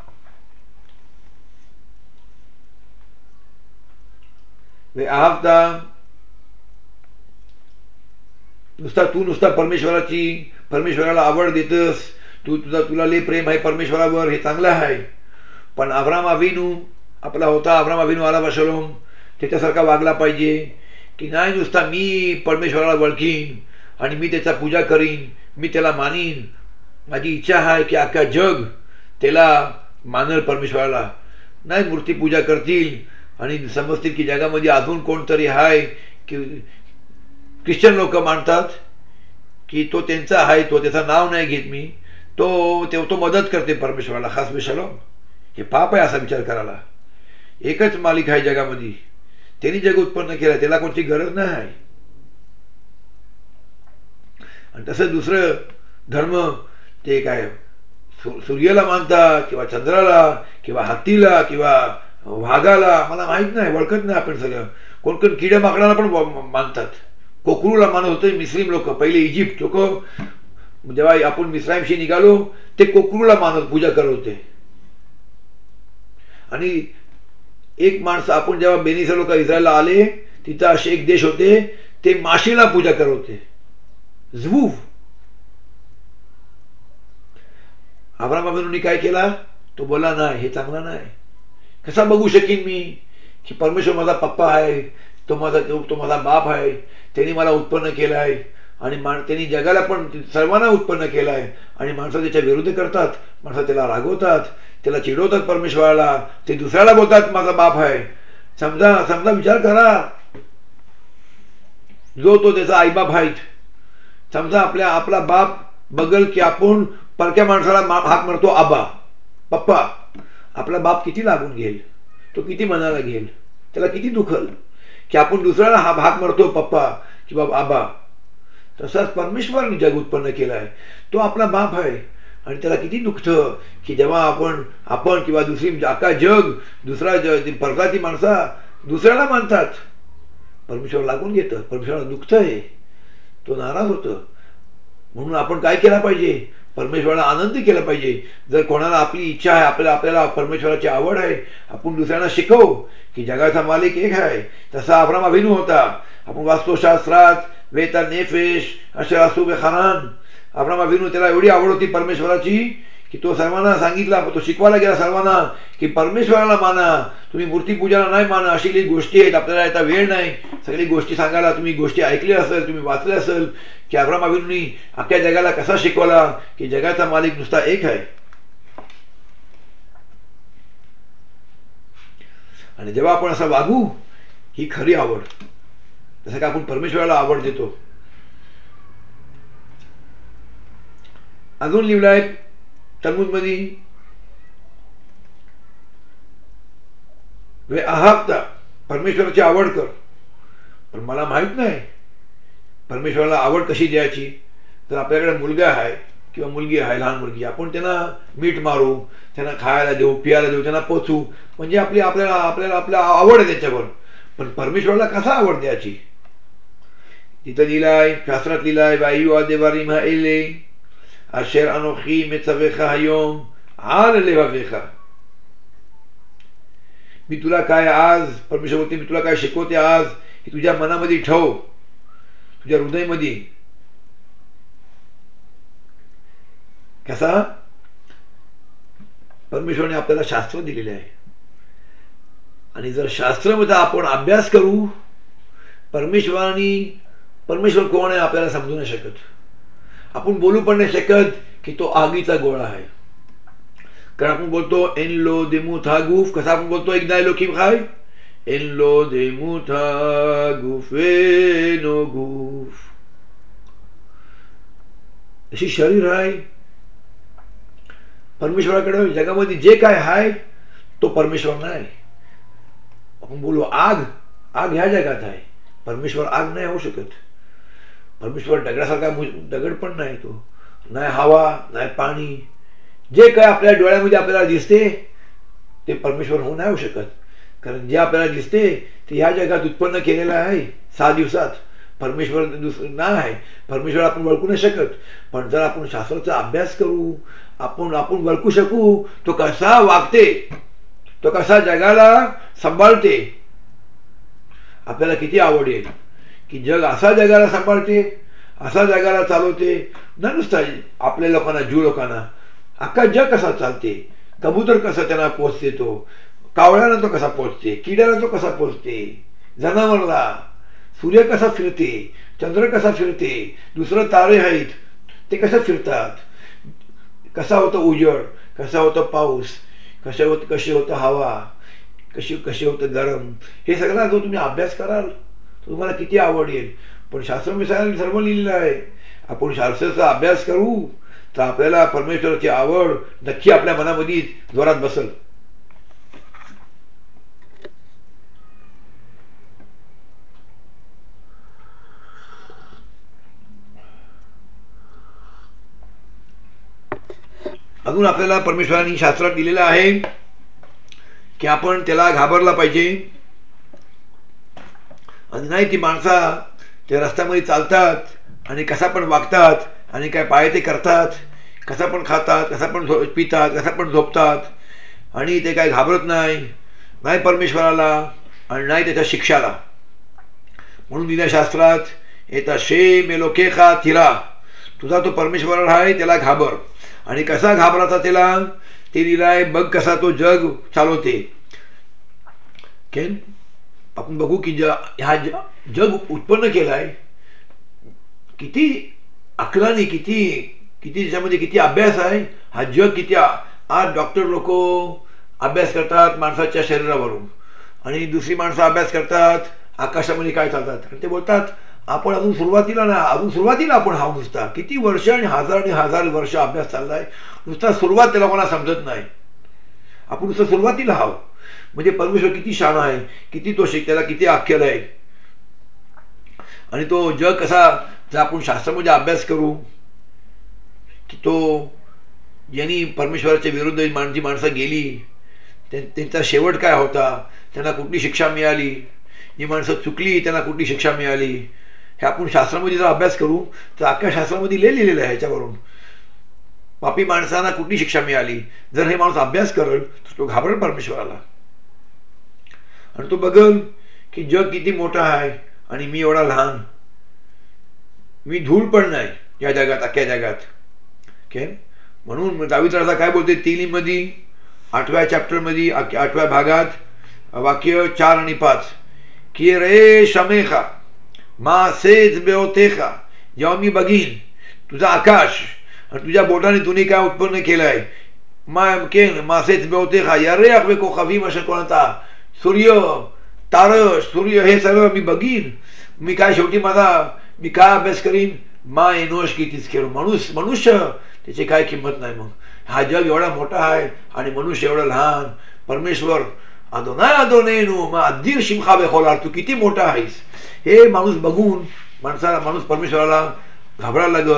नुसता परमेश्वराला आवड देतस, तुला लय प्रेम आहे परमेश्वरावर, हे चांगलं आहे. पण अब्राहम अविनू आपला होता, अब्राहम अविनू आला शलोम, त्याच्यासारखा वागला पाहिजे की नाही नुसता मी परमेश्वराला ओळखीन आणि मी त्याचा पूजा करीन, मी त्याला मानीन. माझी इच्छा आहे की अख्खा जग त्याला मानल परमेश्वराला. नाही मूर्ती पूजा करतील आणि समजतील की जगामध्ये अजून कोणतरी आहे की ख्रिश्चन लोक मानतात की तो त्यांचा आहे, तो त्याचं नाव नाही घेत मी, तो मदत करते परमेश्वराला खास विशालोम. हे पाप आहे असा विचार करायला. एकच मालिक आहे जगामध्ये, त्यांनी जग उत्पन्न केलं, त्याला कोणती गरज नाही आहे. आणि तसं दुसरं धर्म ते काय सूर्याला मानतात किंवा चंद्राला किंवा हत्तीला किंवा वाघाला, मला माहित नाही, ओळखत नाही आपण सगळं. कोण कोण किड्या माकडाला पण मानतात. कोकरूला मानत होते मिस्रीम लोक, पहिले इजिप्त लोक जेव्हा आपण मिस्राईमशी निघालो ते कोकरूला मानत पूजा करत होते. आणि एक माणसं आपण जेव्हा बेनिसा लोक इस्रायलला आले, तिथं असे एक देश होते ते माशीला पूजा करत होते, झवूफ. अब्राहम अविनूंनी काय केला, तो बोला नाही हे चांगला नाही. कसा बघू शकीन मी की परमेश्वर माझा पप्पा आहे, तो माझा बाप आहे, त्यांनी मला उत्पन्न केलं आहे आणि त्यांनी जगाला पण सर्वांना उत्पन्न केलं आहे, आणि माणसं त्याच्या विरुद्ध करतात, माणसं त्याला रागवतात, त्याला चिडवतात परमेश्वराला, ते दुसऱ्याला बोलतात माझा बाप आहे. समजा विचार करा, जो तो त्याचा आईबाप आहेत. समजा आपला बाप बघल की आपण परक्या माणसाला हाक मारतो आबा पप्पा, आपला बाप किती लागून घेईल, तो किती मनाला घेईल, त्याला किती दुखल की आपण दुसऱ्याला हाक मारतो पप्पा किंवा आबा. तसाच परमेश्वराने जग उत्पन्न केलं आहे, तो आपला बाप आहे, आणि त्याला किती दुखतं की जेव्हा आपण किंवा दुसरी अख्खा जग दुसरा परगाती माणसा दुसऱ्याला मानतात, परमेश्वर लागून घेतं, परमेश्वराला दुखतं आहे, तो नाराज होतं. म्हणून आपण काय केलं पाहिजे, परमेश्वराला आनंदी केला पाहिजे. जर कोणाला आपली इच्छा आहे, आपल्याला परमेश्वराची आवड आहे, आपण दुसऱ्यांना शिकवू की जगाचा मालिक एक आहे. तसा अब्राहम अविनू होता. आपण वाचतो शास्त्रात वेता नेफेश अशा असू बेखानान. अब्राहम अविनू त्याला एवढी आवड होती परमेश्वराची की तो सर्वांना सांगितला, तो शिकवायला गेला सर्वांना की परमेश्वराला माना, तुम्ही मूर्तीपूजाला नाही माना. अशी काही गोष्टी आहेत, आपल्याला आता वेळ नाही सगळी गोष्टी सांगायला. तुम्ही गोष्टी ऐकल्या असेल, तुम्ही वाचल्या असेल की अब्राहम अविनूंनी अख्ख्या जगाला कसा शिकवला की जगाचा मालिक नुसता एक आहे. आणि जेव्हा आपण असं वागू, ही खरी आवड. जसं का आपण परमेश्वराला आवड देतो. अजून लिहिलंय तलमूद मध्ये वे अहाबता, परमेश्वराची आवड कर. पण मला माहित नाही परमेश्वराला आवड कशी द्यायची. तर आपल्याकडे मुलगा आहे, किंवा मुलगी आहे, लहान मुलगी, आपण त्यांना मीठ मारू, त्यांना खायला देऊ, पियाला देऊ, त्यांना पोचू, म्हणजे आपल्या आवड आहे त्याच्यावर. पण परमेश्वराला कसा आवड द्यायची? तिथं लिहिलाय, शास्त्रात लिहिलाय, वायू आदेवारिम हाएले अशर अनोखी मेचवेख हयोम आल लेवावेख. मी तुला काय आज, परमेश्वर बोलते, मी तुला काय शिकवते आज, हे तुझ्या मनामध्ये ठेव, तुझ्या हृदयामध्ये. कसा? परमेश्वराने आपल्याला शास्त्र दिलेले आहे, आणि जर शास्त्रामध्ये आपण अभ्यास करू, परमेश्वर कोण आहे आपल्याला समजू नाही शकत. आपण बोलू पण नाही शकत की तो आगीचा गोळा आहे. कारण आपण बोलतो एन लो देमुथा गुफ. कसा आपण बोलतो? एकदा लोकी खाय एन लो देमुथा गुफ नो गुफ. अशी शरीर आहे. परमेश्वराकडे जगामध्ये जे काय आहे तो परमेश्वर नाही. आपण बोलू आग ह्या जगात आहे, परमेश्वर आग नाही होऊ शकत. परमेश्वर दगडासारखा दगड पण नाही, तो नाही हवा, नाही पाणी. जे काय आपल्या डोळ्यामध्ये आपल्याला दिसते ते परमेश्वर होऊ नाही शकत. कारण जे आपल्याला दिसते ते ह्या जगात उत्पन्न केलेलं आहे 6 दिवसात. परमेश्वर नाही आहे. परमेश्वर आपण ओळखू नाही शकत. पण जर आपण शास्त्राचा अभ्यास करू, आपण ओळखू शकू तो कसा वागते, तो कसा जगाला सांभाळते. आपल्याला किती आवड येईल की जग असा जगाला सांभाळते, असा जगाला चालवते. न नुसता आपल्या लोकांना, जीव लोकांना, अख्खा जग कसा चालते. कबूतर कसा त्यांना पोचते, तो कावळ्याला तो कसा पोचते, किड्याला तो कसा पोचते, जनावरला, सूर्य कसा फिरते, चंद्र कसा फिरते, दुसरं तारे आहेत ते कसं फिरतात, कसा होतं उजेड, कसा होतं पाऊस, कशी होतं हवा, कशी होतं गरम. हे सगळं जो तुम्ही अभ्यास कराल तुम्हाला किती आवड येईल. पण शास्त्रानुसार सर्व लिहिलेलं आहे. आपण शास्त्राचा अभ्यास करू तर आपल्याला परमेश्वराची आवड नक्की आपल्या मनामध्ये जोरात बसेल. अजून आपल्याला परमेश्वराने शास्त्रात दिलेलं आहे की आपण त्याला घाबरला पाहिजे. आणि नाही ती माणसं त्या रस्त्यामध्ये चालतात आणि कसा पण वागतात आणि काय पाय ते करतात, कसा पण खातात, कसा पण पितात, कसा पण झोपतात, आणि ते काय घाबरत नाही परमेश्वराला आणि नाही त्याच्या शिक्षाला. म्हणून दिल्या शास्त्रात येता शे मेलोकेखा थिरा, तुझा तो परमेश्वर आहे त्याला घाबर. आणि कसा घाबराचा त्याला ते दिलाय. बघ कसा तो जग चालवते. आपण बघू की ह्या जग उत्पन्न केलाय किती अकलाने, किती त्याच्यामध्ये किती अभ्यास आहे. हा जग किती. आज डॉक्टर लोक अभ्यास करतात माणसाच्या शरीरावरून, आणि दुसरी माणसं अभ्यास करतात आकाशामध्ये काय चालतात. आणि ते बोलतात आपण अजून सुरुवातीला आपण हा नुसता किती वर्ष आणि हजार वर्ष अभ्यास चाललाय. नुसता सुरुवात त्याला कोणा समजत नाही. आपण नुसतं सुरुवातीला हवं. म्हणजे परमेश्वर किती शान आहे, किती तो त्याला किती अक्कल आहे. आणि तो जग कसा, जर आपण शास्त्रामध्ये अभ्यास करू की तो यांनी परमेश्वराच्या विरुद्ध जी माणसं गेली त्यांचा शेवट काय होता, त्यांना कुठली शिक्षा मिळाली, जी माणसं चुकली त्यांना कुठली शिक्षा मिळाली, हे आपण शास्त्रामध्ये जर अभ्यास करू तर अख्ख्या शास्त्रामध्ये लिहिलेलं आहे ह्याच्यावरून. पापी माणसांना कुठली शिक्षा मिळाली. जर हे माणूस अभ्यास करेल तर तो घाबरेल परमेश्वराला, आणि तो बघल की जग किती मोठा आहे आणि मी एवढा लहान, मी धूळ पण नाही या जगात, अख्ख्या जगात. म्हणून दावीद राजा काय बोलते तिलीमध्ये 8व्या चॅप्टरमध्ये 8व्या भागात वाक्य 4 आणि 5 की रे शमेखा मा सेज बेओतेखा, जेव्हा मी बघीन तुझा आकाश आणि तुझ्या बोटाने तुम्ही काय उत्पन्न केलंय. मासेच बेओतेखा यारे अखवे कोखावी अशा कोणता सूर्य सूर्य हे सगळं मी बघीन. मी काय शेवटी मी काय अभ्यास करीन. मा एनोश कितीच केलो, मनुष्य त्याची काय किंमत नाही. मग हा जग एवढा मोठा आहे आणि मनुष्य एवढा लहान. परमेश्वर अदोनेनु मग अधीर शिमखा बेखोलार, तू किती मोठा आहेस. हे माणूस बघून माणूस परमेश्वराला घाबरायला लागल.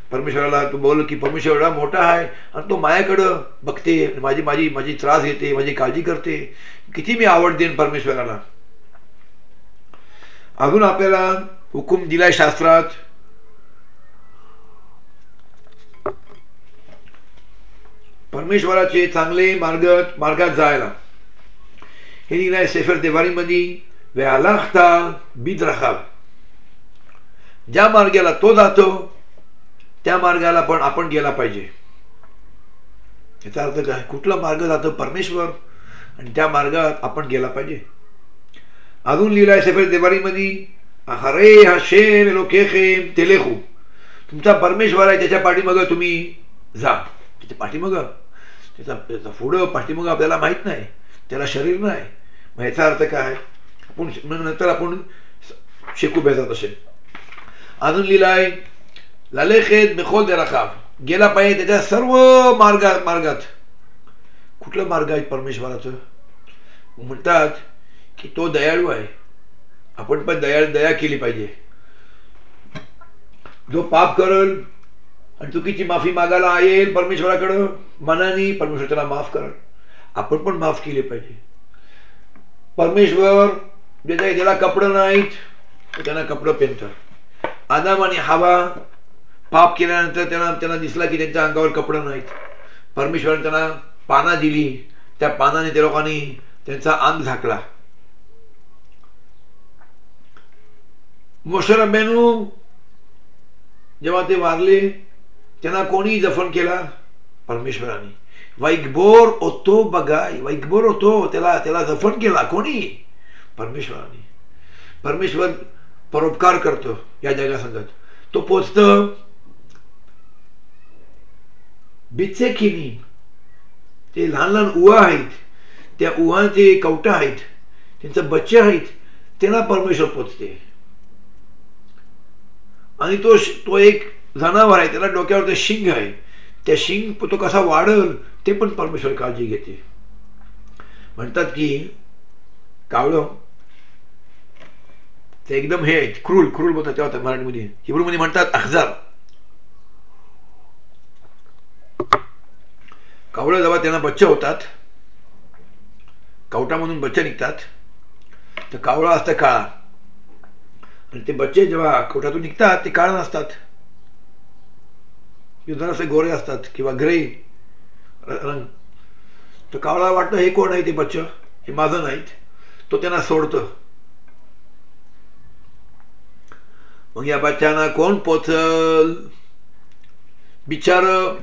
परमेश्वराला तू बोल की परमेश्वर एवढा मोठा आहे आणि तो माझ्याकडं बघते, माझी माझी माझी त्रास घेते, माझी काळजी करते, किती मी आवड देईन परमेश्वराला. अजून आपल्याला हुकूम दिलाय शास्त्रात, परमेश्वराचे चांगले मार्गात जायला. हे लिहिलंय सेफर देवारी मध्ये, व्यालाखता बिद्रखाव. ज्या मार्गाला तो जातो त्या मार्गाला पण आपण गेला पाहिजे. याचा अर्थ काय? कुठला मार्ग जातो? परमेश्वर, आणि त्या मार्गात आपण गेला पाहिजे. अजून लिहिलाय सेफर देवारी मध्ये, हरे हशेम एलोकेखेम तेलेखू. तुमचा परमेश्वर आहे त्याच्या पाठीमागं तुम्ही जा. त्याच्या पाठीमागं, त्याचा पुढं पाठीमागं आपल्याला माहित नाही, त्याला शरीर नाही. मग याचा अर्थ काय? आपण नंतर आपण शिकू बेजात असेल. अजून लिहिलाय ललेखेत बेखोल देराखाव. गेला पाहिजे त्याच्या सर्व मार्गात. कुठलं मार्ग आहे परमेश्वराचं? म्हणतात की तो दयाळू आहे, आपण पण दया केली पाहिजे. जो पाप करल आणि चुकीची माफी मागायला येईल परमेश्वराकडं मनाने, परमेश्वर त्याला माफ करल. आपण पण माफ केली पाहिजे. परमेश्वर ज्याला कपडं नाहीत त्यांना कपडं पेनतात. आदम आणि हवा पाप केल्यानंतर त्यांना दिसला की त्यांच्या अंगावर कपडं नाहीत. परमेश्वराने त्यांना पाना दिली, त्या पानाने त्या लोकांनी त्यांचा अंग झाकला. मोशे रब्बेनू जेव्हा ते वारले त्यांना कोणी दफन केला? परमेश्वराने. वैगबोर होतो बघाय, वैगबोर होतो, त्याला दफन केला कोणी? परमेश्वराने. परमेश्वर परोपकार करतो या जगासंगत. तो पोचतं बिच्चे खिनी, ते लहान लहान उवा आहेत, त्या उवांचे कवटा आहेत, त्यांचे बच्चे आहेत, त्यांना परमेश्वर पोचते. आणि तो एक जनावर आहे, त्याला डोक्यावर शिंग आहे, त्या शिंग तो कसा वाढल ते पण परमेश्वर काळजी घेते. म्हणतात की कावळं ते एकदम हे आहेत, क्रूर बोलतात तेव्हा मराठीमध्ये. हिब्रूमध्ये म्हणतात अखजार. कावळं जेव्हा त्यांना बच्चे होतात, कवटामधून बच्चे निघतात, तर कावळा असतं काळा, आणि ते बच्चे जेव्हा कवटातून निघतात ते काळा नसतात, जरासे गोरे असतात किंवा ग्रे रंग. तर कावळा वाटतं हे कोण आहे? ते बच्चं हे माझं नाहीत. तो त्यांना सोडतो. मग या बच्चांना कोण पोचल? बिचार.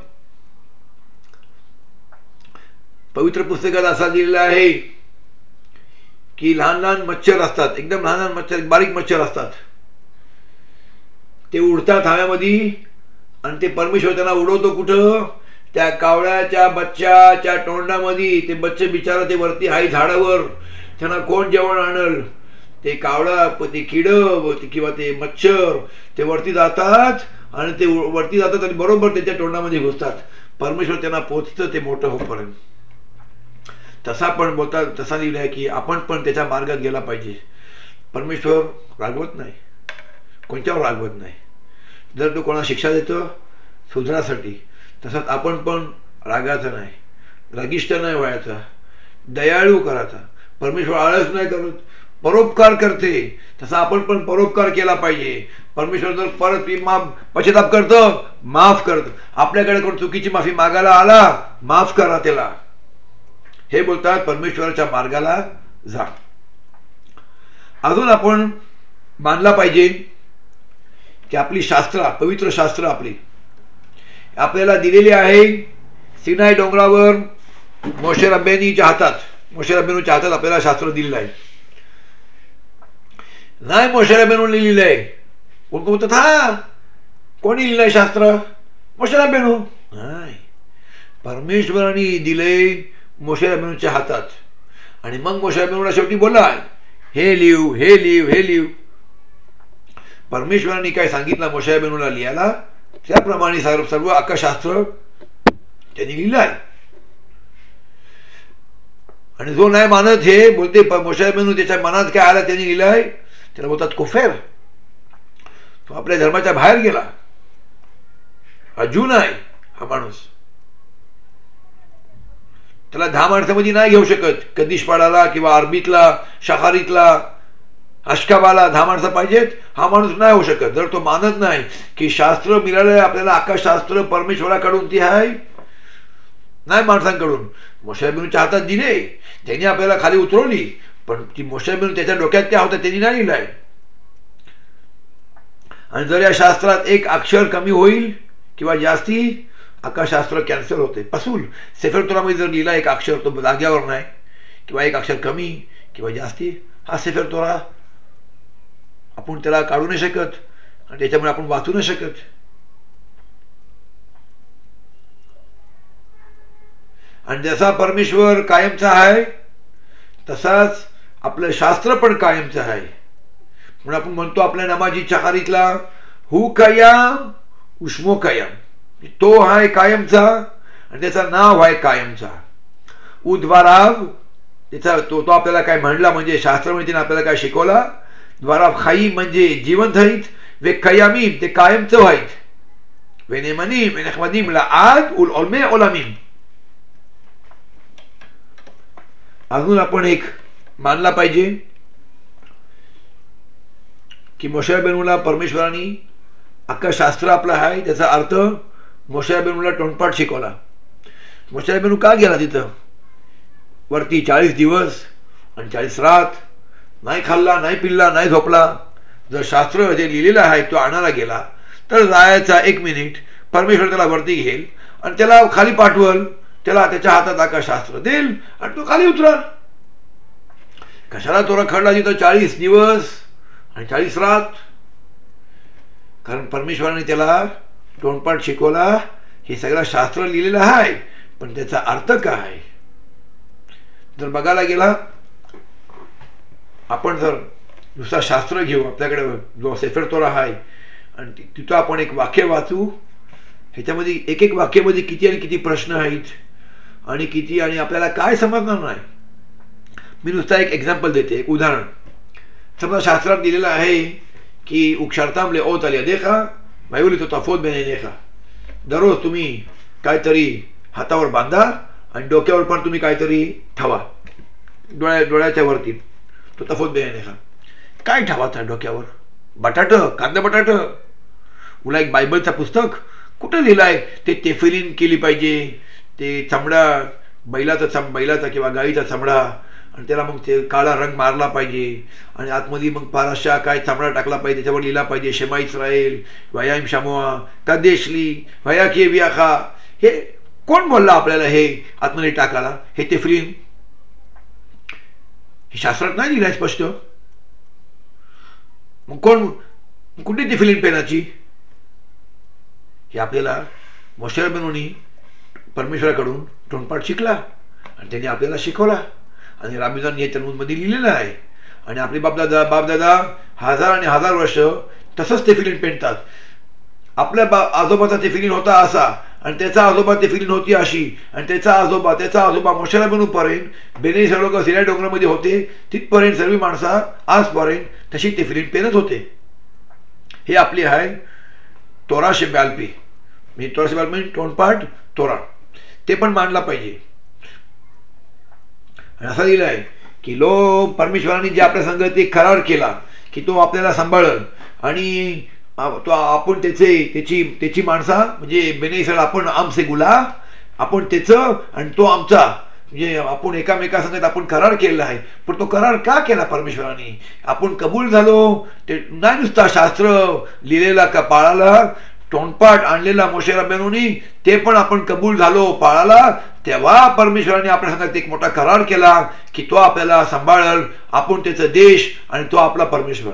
पवित्र पुस्तकात असा दिलेला आहे की लहान लहान मच्छर असतात, एकदम लहान लहान मच्छर, बारीक मच्छर असतात, ते उडतात हव्यामध्ये, आणि ते परमेश्वर त्यांना उडवतो कुठं? त्या कावळ्याच्या बच्च्याच्या तोंडामध्ये. ते बच्चे बिचारा ते वरती हाय झाडावर, त्यांना कोण जेवण आणल? ते कावळा, ते किड किंवा ते मच्छर ते वरती जातात, आणि ते वरती जातात आणि बरोबर त्याच्या तोंडामध्ये घुसतात. परमेश्वर त्यांना पोचतं ते मोठं होईपर्यंत. तसा पण बोलतात, तसा लिहिलं आहे की आपण पण त्याच्या मार्गात गेला पाहिजे. परमेश्वर रागवत नाही, कोणत्यावर रागवत नाही. जर तो कोणाला शिक्षा देतो सुधारासाठी, तसंच आपण पण रागाचा नाही, रागिष्ट नाही व्हायचा, दयाळू करायचा. परमेश्वर आळस नाही करत, परोपकार करते, तसा आपण पण परोपकार केला पाहिजे. परमेश्वर जर परत पश्चाताप करतं, माफ करतं. आपल्याकडे कोण चुकीची माफी मागायला आला, माफ करा त्याला. हे बोलतात परमेश्वराच्या मार्गाला जा. अजून आपण मानला पाहिजे की आपली शास्त्र, पवित्र शास्त्र आपल्याला दिलेली आहे सिनाई डोंगरावर मोशे रब्बेनीच्या हातात. मोशे रब्बेनूच्या हातात आपल्याला शास्त्र दिलेलं आहे. नाही मोशे रब्बेनू लिहिलेलं आहे. कोण बोलतात हा कोणी लिहिलं आहे शास्त्र? मोशे रब्बेनू नाही, परमेश्वराने दिले मोशे रब्बेनूच्या हातात. आणि मग मोशे रब्बेनूला शेवटी बोलला हे लिहू, हे लिहू, हे लिहू. परमेश्वराने काय सांगितलं मोशे रब्बेनूला लिहायला, त्याप्रमाणे सर्व अक्कशास्त्र त्यांनी लिहिलं आहे. आणि जो नाही मानत हे बोलते मोशे रब्बेनू त्याच्या मनात काय आला त्यांनी लिहिलं आहे, त्याला बोलतात कुफेर. तो आपल्या धर्माच्या बाहेर गेला. अजून आहे हा माणूस. त्याला 10 माणसामध्ये नाही घेऊ शकत. कदिशपाडाला किंवा अरबीतला, शाखारीतला, अशकाबाला 10 माणसं पाहिजेत. हा माणूस नाही होऊ शकत. जर तो मानत नाही की शास्त्र मिळालंय आपल्याला, आकाशशास्त्र परमेश्वराकडून ती आहे, नाही माणसांकडून. मोशे रबेनूच्या हातात दिले, त्यांनी आपल्याला खाली उतरवली, पण ती मोशे रबेनू त्याच्या डोक्यात काय होतं त्यांनी नाही लिहिलंय. आणि जर या शास्त्रात एक अक्षर कमी होईल किंवा जास्ती, आकाशशास्त्र कॅन्सल होते. पसूल सेफर तोरामध्ये जर लिहिला एक अक्षर तो जाग्यावर नाही, किंवा एक अक्षर कमी किंवा जास्ती, हा सेफर तोरा आपण त्याला काढू नाही शकत आणि त्याच्यामुळे आपण वाचू नाही शकत. आणि जसा परमेश्वर कायमचा आहे तसाच आपलं शास्त्र पण कायमचं आहे. म्हणून आपण म्हणतो आपल्या नमाजी चहारीतला, हु कायम उष्मो कायम, तो आहे कायमचा आणि त्याचं नाव आहे कायमचा. उद्वाराव त्याचा तो आपल्याला काय म्हणला म्हणजे शास्त्र म्हणजे आपल्याला काय शिकवला. द्वाराव खाई म्हणजे जिवंत आहेत, वे कयामीम ते कायमचं आहेत, वे नेमनीम नेखमदीम ला आद उल ओलमे ओलामीम. अजून आपण एक मानला पाहिजे की मोशे रबेनूला परमेश्वराने अख्खं शास्त्र आपलं आहे त्याचा अर्थ मोशे रबेनूला तोंडपाठ शिकवला. मोशे रबेनू का गेला तिथं वरती 40 दिवस आणि 40 रात, नाही खाल्ला, नाही पिल्ला, नाही झोपला. जर शास्त्र जे लिहिलेलं आहे तो आणायला गेला तर जायचा 1 मिनिट परमेश्वर त्याला वरती घेईल आणि त्याला खाली पाठवल, त्याला त्याच्या हातात आकाशशास्त्र देईल आणि तो खाली उतरल. कशाला तोरा खडला तिथं 40 दिवस आणि 40 रात? कारण परमेश्वराने त्याला तोंडपाठ शिकवला. हे सगळं शास्त्र लिहिलेलं आहे, पण त्याचा अर्थ काय जर बघायला गेला, आपण जर नुसता शास्त्र घेऊ, आपल्याकडे जो सेफर तोरा आहे आणि तिथं आपण एक वाक्य वाचू, ह्याच्यामध्ये एक वाक्यामध्ये किती आणि किती प्रश्न आहेत आणि किती, आणि आपल्याला काय समजणार नाही. मी नुसता एक एक्झाम्पल देते, एक उदाहरण. समजा शास्त्रात दिलेलं आहे की उक्षारताम ले ओत आल्या देखा मायुली तो तफोत बेनेखा, दररोज तुम्ही काहीतरी हातावर बांधा आणि डोक्यावर पण तुम्ही काहीतरी ठेवा, डोळ्याच्या वरती तो तफोत बेनेखा. काय ठेवायचा डोक्यावर? बटाट, कांदा बटाट? उला एक बायबलचं पुस्तक कुठं लिहिलं आहे ते तेफिलीन केली पाहिजे, ते चमडा बैलाचा किंवा गाईचा चमडा आणि त्याला मग ते काळा रंग मारला पाहिजे आणि आतमध्ये मग पाराशा काय चमडा टाकला पाहिजे, त्याच्यावर लिहिला पाहिजे शेमा इस्रायल वयाम शामोआ कदेशली वया के वियाखा. हे कोण बोलला आपल्याला हे आतमध्ये टाकायला? हे तेफिलीन हे शास्त्रात नाही लिहिलं स्पष्ट. मग कोण कुठे तेफिलीन पेनाची? हे आपल्याला मोशे रबेनूनी परमेश्वराकडून तोंडपाठ शिकला आणि त्यांनी आपल्याला शिकवला आणि राबीजान हे तलमूदमध्ये लिहिलेलं आहे. आणि आपले बापदादा 1000 आणि 1000 वर्ष तसंच तेफिलीन पेंटतात. आपल्या आजोबाचा तेफिलीन होता असा आणि त्याचा आजोबा तेफिलीन होती अशी आणि त्याचा आजोबा मोशे रबेनू पर्यंत बेने इस्रायल लोक सिनाई डोंगरामध्ये होते तिथपर्यंत सर्व माणसं आजपर्यंत तशी तेफिलीन पेनत होते. हे आपली आहे तोरा शेबालपी, मी तोरा शेबालपी तोंडपाठ तोरा, ते पण मानला पाहिजे. आणि असं लिहिलं आहे की परमेश्वराने जे आपल्या संगत एक करार केला की तो आपल्याला सांभाळल आणि तो आपण त्याची माणसा म्हणजे बेने इस्रायल आपण आमचे गुला, आपण त्याचं आणि तो आमचा, म्हणजे आपण एकामेका संगत आपण करार केलेला आहे. पण तो करार का केला परमेश्वराने? आपण कबूल झालो, ते नाही नुसता शास्त्र लिहिलेला का पाळाला, तोंडपाठ आणलेला मोशे रबेनूनी ते पण आपण कबूल झालो, पाळाला. तेव्हा परमेश्वराने आपल्या संगत एक मोठा करार केला की तो आपल्याला सांभाळल, आपण त्याचा देश आणि तो आपला परमेश्वर.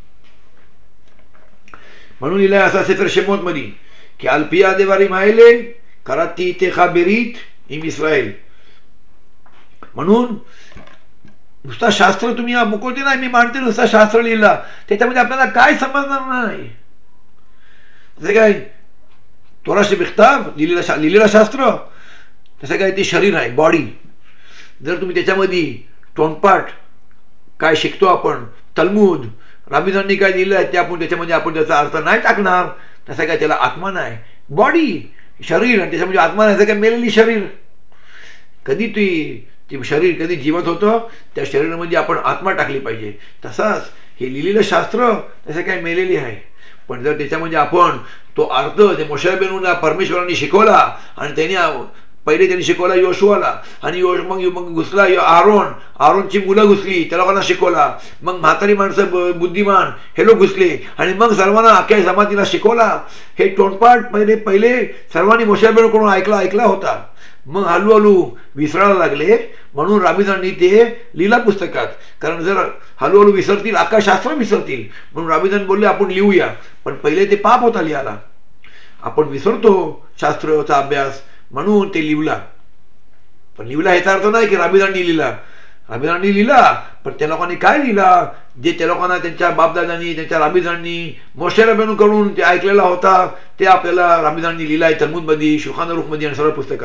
म्हणून लिहिलंय असा सेफर शेमोत मध्ये की अल्पिया देवारी मायले कराती ते खाबेरीत इम इस्रायल. म्हणून नुसता शास्त्र तुम्ही मुकोते नाही, मी मानते नुसता शास्त्र लिहिला त्याच्यामध्ये आपल्याला काय समजणार नाही. जसे काय तोराशे बिखताब लिहिलेला शास्त्र, तसं काय ते शरीर आहे, बॉडी. जर तुम्ही त्याच्यामध्ये तोंडपाठ काय शिकतो आपण, तलमूद राबीजांनी काय लिहिलं आहे ते आपण त्याच्यामध्ये आपण त्याचा अर्थ नाही टाकणार, तसं काय त्याला आत्मा नाही, बॉडी शरीर, आणि त्याच्यामध्ये आत्मा नाही काय मेलेली शरीर. कधी ती शरीर कधी जिवंत होतं, त्या शरीरामध्ये आपण आत्मा टाकली पाहिजे. तसाच हे लिहिलेलं शास्त्र तसं काय मेलेली आहे, पण जर त्याच्यामध्ये आपण तो अर्थ ते मोशे रबेनूला परमेश्वरांनी शिकवला, आणि त्यांनी शिकवला योशुआला, आणि मग घुसला आरोनची मुलं घुसली, त्या लोकांना शिकवला. मग म्हातारी माणसं बुद्धिमान हे लोक घुसले, आणि मग सर्वांना अख्ख्या जमातीला शिकवला. हे तोंडपाठ पहिले सर्वांनी मोशे रबेनूकडून ऐकला होता. मग हळूहळू विसरायला लागले, म्हणून राबीजांनी ते लिहिला पुस्तकात. कारण जर हळूहळू विसरतील, आकाशशास्त्र विसरतील, म्हणून राबीजान बोलले आपण लिहूया. पण पहिले ते पाप होता लिहायला. आपण विसरतो शास्त्राचा अभ्यास, म्हणून ते लिहिला. पण लिहिला ह्याचा अर्थ नाही की राबीजांनी लिहिला. पण त्या लोकांनी काय लिहिला, जे त्या लोकांना त्यांच्या बापदादांनी, त्यांच्या राबीजांनी मोशे रबेनूकडून ते ऐकलेला होता, ते आपल्याला राबीजांनी लिहिला आहे तल्मूदमध्ये, शulchan aruchमध्ये आणि सर्व पुस्तकात.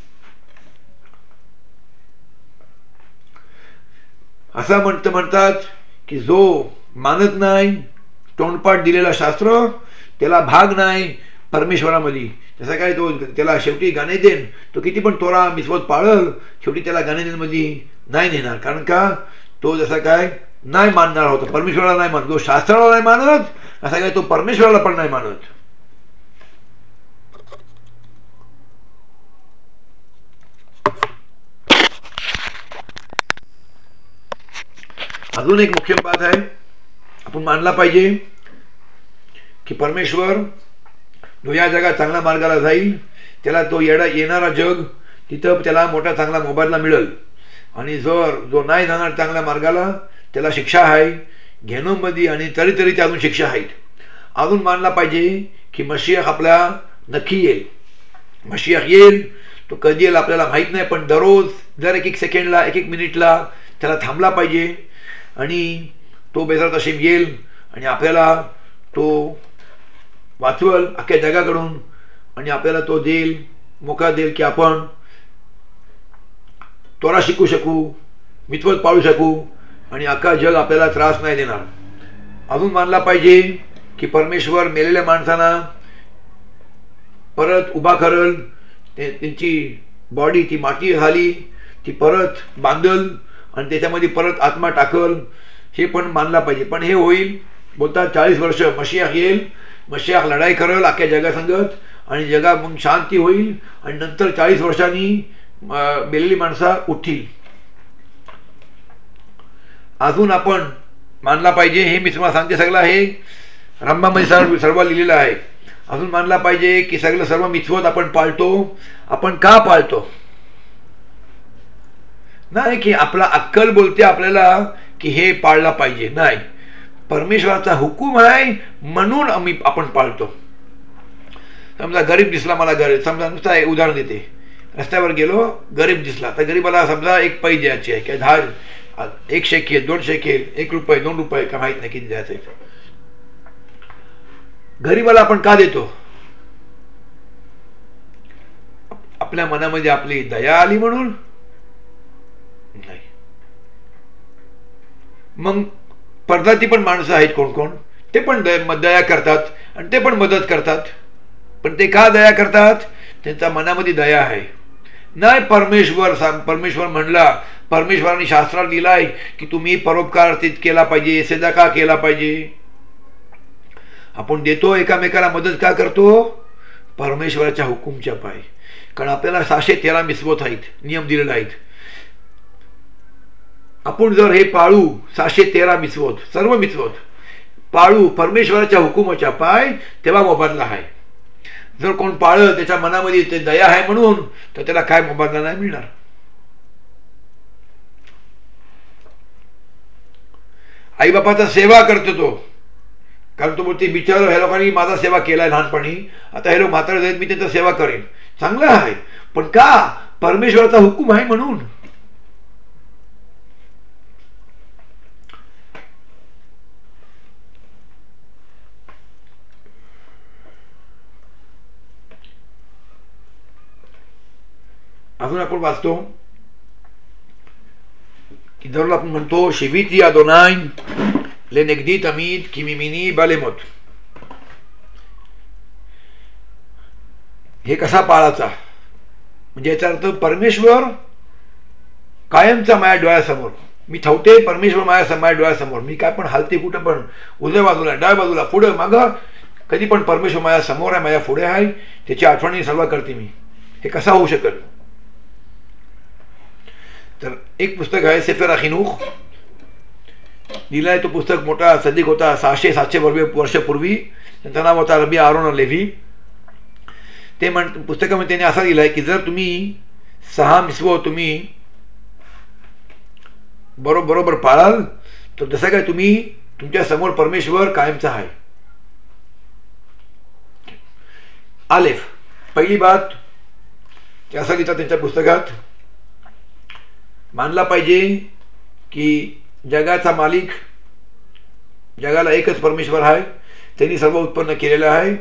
असं म्हणतात की जो मानत नाही तोंडपाठ दिलेला शास्त्र, त्याला भाग नाही परमेश्वरामध्ये. जसं काय त्याला शेवटी गानेदेन, तो किती पण तोरा मिसवत पाळल, शेवटी त्याला गानेदेनमध्ये नाही नेणार. कारण का तो जसा काय नाही मानणार होता, परमेश्वराला नाही मानत. तो शास्त्राला नाही मानत, असा काय तो परमेश्वराला पण नाही मानत. अजून एक मुख्य बात आहे, आपण मानला पाहिजे की परमेश्वर जो या जगात चांगल्या मार्गाला जाईल, त्याला तो येणारा जग तिथं त्याला मोठा चांगला मोबदला मिळेल. आणि जो नाही जाणार चांगल्या मार्गाला, त्याला शिक्षा आहे घेणोमध्ये, आणि तरी त्या अजून शिक्षा आहेत. अजून मानला पाहिजे की मशियख आपला नक्की येईल. मशियख येईल, तो कधी येईल आपल्याला माहीत नाही, पण दररोज दर एक सेकंडला, एक मिनिटला त्याला थांबला पाहिजे. आणि तो बेजारत हशेम येईल, आणि आपल्याला तो वाचवल अख्ख्या जगाकडून, आणि आपल्याला तो मोका देईल की आपण तोरा शिकू शकू, मितवत पाळू शकू, आणि अख्खा जग आपल्याला त्रास नाही देणार. अजून मानला पाहिजे की परमेश्वर मेलेल्या माणसांना परत उभा करल, त्यांची बॉडी ती माती झाली ती परत बांधल, आणि त्याच्यामध्ये परत आत्मा टाकल, हे पण मानला पाहिजे. पण हे होईल बोलतात 40 वर्ष. मशियख येईल, मशियख लढाई करल अख्ख्या जगासंगत, आणि जगा मग शांती होईल, आणि नंतर 40 वर्षांनी मेलेली माणसं उठतील. अजून आपण मानला पाहिजे, हे मी तुम्हाला सांगते, सगळं हे रंभामध्ये सर्व लिहिलेलं आहे. अजून मानला पाहिजे की सर्व मिथवत आपण पाळतो. आपण का पाळतो? नाही की आपला अक्कल बोलते आपल्याला की हे पाळला पाहिजे, नाही, परमेश्वराचा हुकूम आहे म्हणून आपण पाळतो. समजा गरीब दिसला मला, समजा नुसतं एक उदाहरण देते, रस्त्यावर गेलो, गरीब दिसला, तर गरीबाला समजा एक पै द्यायची आहे, काय 1 शेकेल, 2 शेकेल, 1 रुपये, 2 रुपये, का माहीत नाही किती द्यायचं आहे. गरीबाला आपण का देतो? आपल्या मनामध्ये आपली दया आली म्हणून नाही. मग परदाती पण माणसं आहेत कोण ते पण दया करतात, आणि ते पण मदत करतात. पण ते का दया करतात? त्यांच्या मनामध्ये दया आहे. नाही परमेश्वर म्हणला, परमेश्वराने शास्त्रात लिहिलाय की तुम्ही परोपकार केला पाहिजे, सदका केला पाहिजे. आपण देतो एकामेकाला मदत का करतो? परमेश्वराच्या हुकुमच्या पाय. कारण आपल्याला 613 मिसवत आहेत, नियम दिलेले आहेत. आपण जर हे पाळू 613 मिसवत, सर्व मिसवत पाळू परमेश्वराच्या हुकुमाच्या पाय, तेव्हा मोबदला आहे. जर कोण पाळलं त्याच्या मनामध्ये ते दया आहे म्हणून, तर त्याला काय मोबदला नाही मिळणार. आई बापाचा सेवा करतो तो, कारण तो बोलते बिचार ह्या लोकांनी माझा सेवा केलाय लहानपणी, आता हे लोक म्हातारे जाईल, मी त्यांचा सेवा करेन. चांगलं आहे, पण का? परमेश्वराचा हुकूम आहे म्हणून. अजून आपण वाचतो की दररोज आपण म्हणतो शिविती अदोनाय लेनेगदी तमीद की मिमिनी बालेमोत. हे कसा पाळायचा, म्हणजे याचा अर्थ परमेश्वर कायमचा माझ्या डोळ्यासमोर, मी ठेवते परमेश्वर माझ्या डोळ्यासमोर, मी काय पण हालते कुठं पण, उजव्या बाजूला डाव्या बाजूला पुढं मागं, कधी पण परमेश्वर माझ्या समोर आहे, माझ्या पुढे आहे, त्याची आठवणी सर्व करते मी. हे कसा होऊ शकत. तर एक पुस्तक आहे सेफर अखिनूख, लिहिलाय तो पुस्तक मोठा सदिक होता, 600-700 वर्षापूर्वी. त्यांचं नाव होता रबी आरोन लेव्ही. ते पुस्तकामध्ये त्याने असा लिहिलाय की जर तुम्ही 6 मिसवो तुम्ही बरोबर पाळाल तर जसं काय तुम्ही तुमच्या समोर परमेश्वर कायमचा आहे. आलेफ, पहिली बात ते असं लिहितात त्यांच्या पुस्तकात, मानला पाहिजे की जगाचा मालिक, जगाला एकच परमेश्वर आहे, त्यांनी सर्व उत्पन्न केलेलं आहे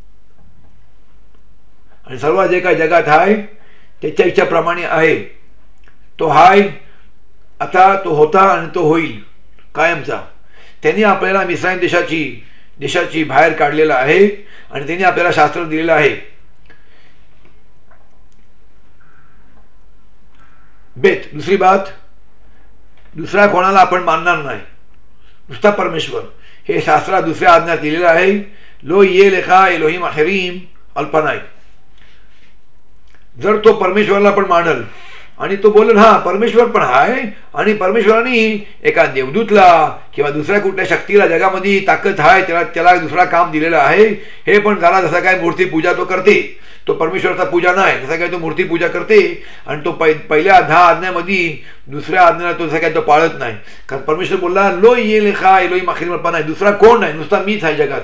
आणि सर्व जे काय जगात आहे त्याच्या इच्छाप्रमाणे आहे. तो हाय, आता तो होता आणि तो होईल कायमचा. त्यांनी आपल्याला मिस्राईम देशाची बाहेर काढलेला आहे आणि त्यांनी आपल्याला शास्त्र दिलेलं आहे. बेत, दुसरी बात, दुसऱ्या कोणाला आपण मानणार नाही, नुसता परमेश्वर. हे शास्त्रात दुसऱ्या आज्ञात दिलेलं आहे, लो ये लेखा एलोहिम अखेरीम अल्पनाय. जर तो परमेश्वराला पण मानल आणि तो बोलेल हा परमेश्वर पण आहे आणि परमेश्वराने एका देवदूतला किंवा दुसऱ्या कुठल्या शक्तीला जगामध्ये ताकद आहे, त्याला दुसरा काम दिलेलं आहे, हे पण झाला जसा काय मूर्ती पूजा तो करते, तो परमेश्वराचा पूजा नाही, जसा काय तो मूर्ती पूजा करते आणि तो पहिल्या 10 आज्ञामध्ये दुसऱ्या आज्ञेला तो जसा काय तो पाळत नाही. कारण परमेश्वर बोलला लो ये लेखा एलोहिम अखेरीम अल्पनाय, दुसरा कोण नाही, नुसता मीच आहे जगात.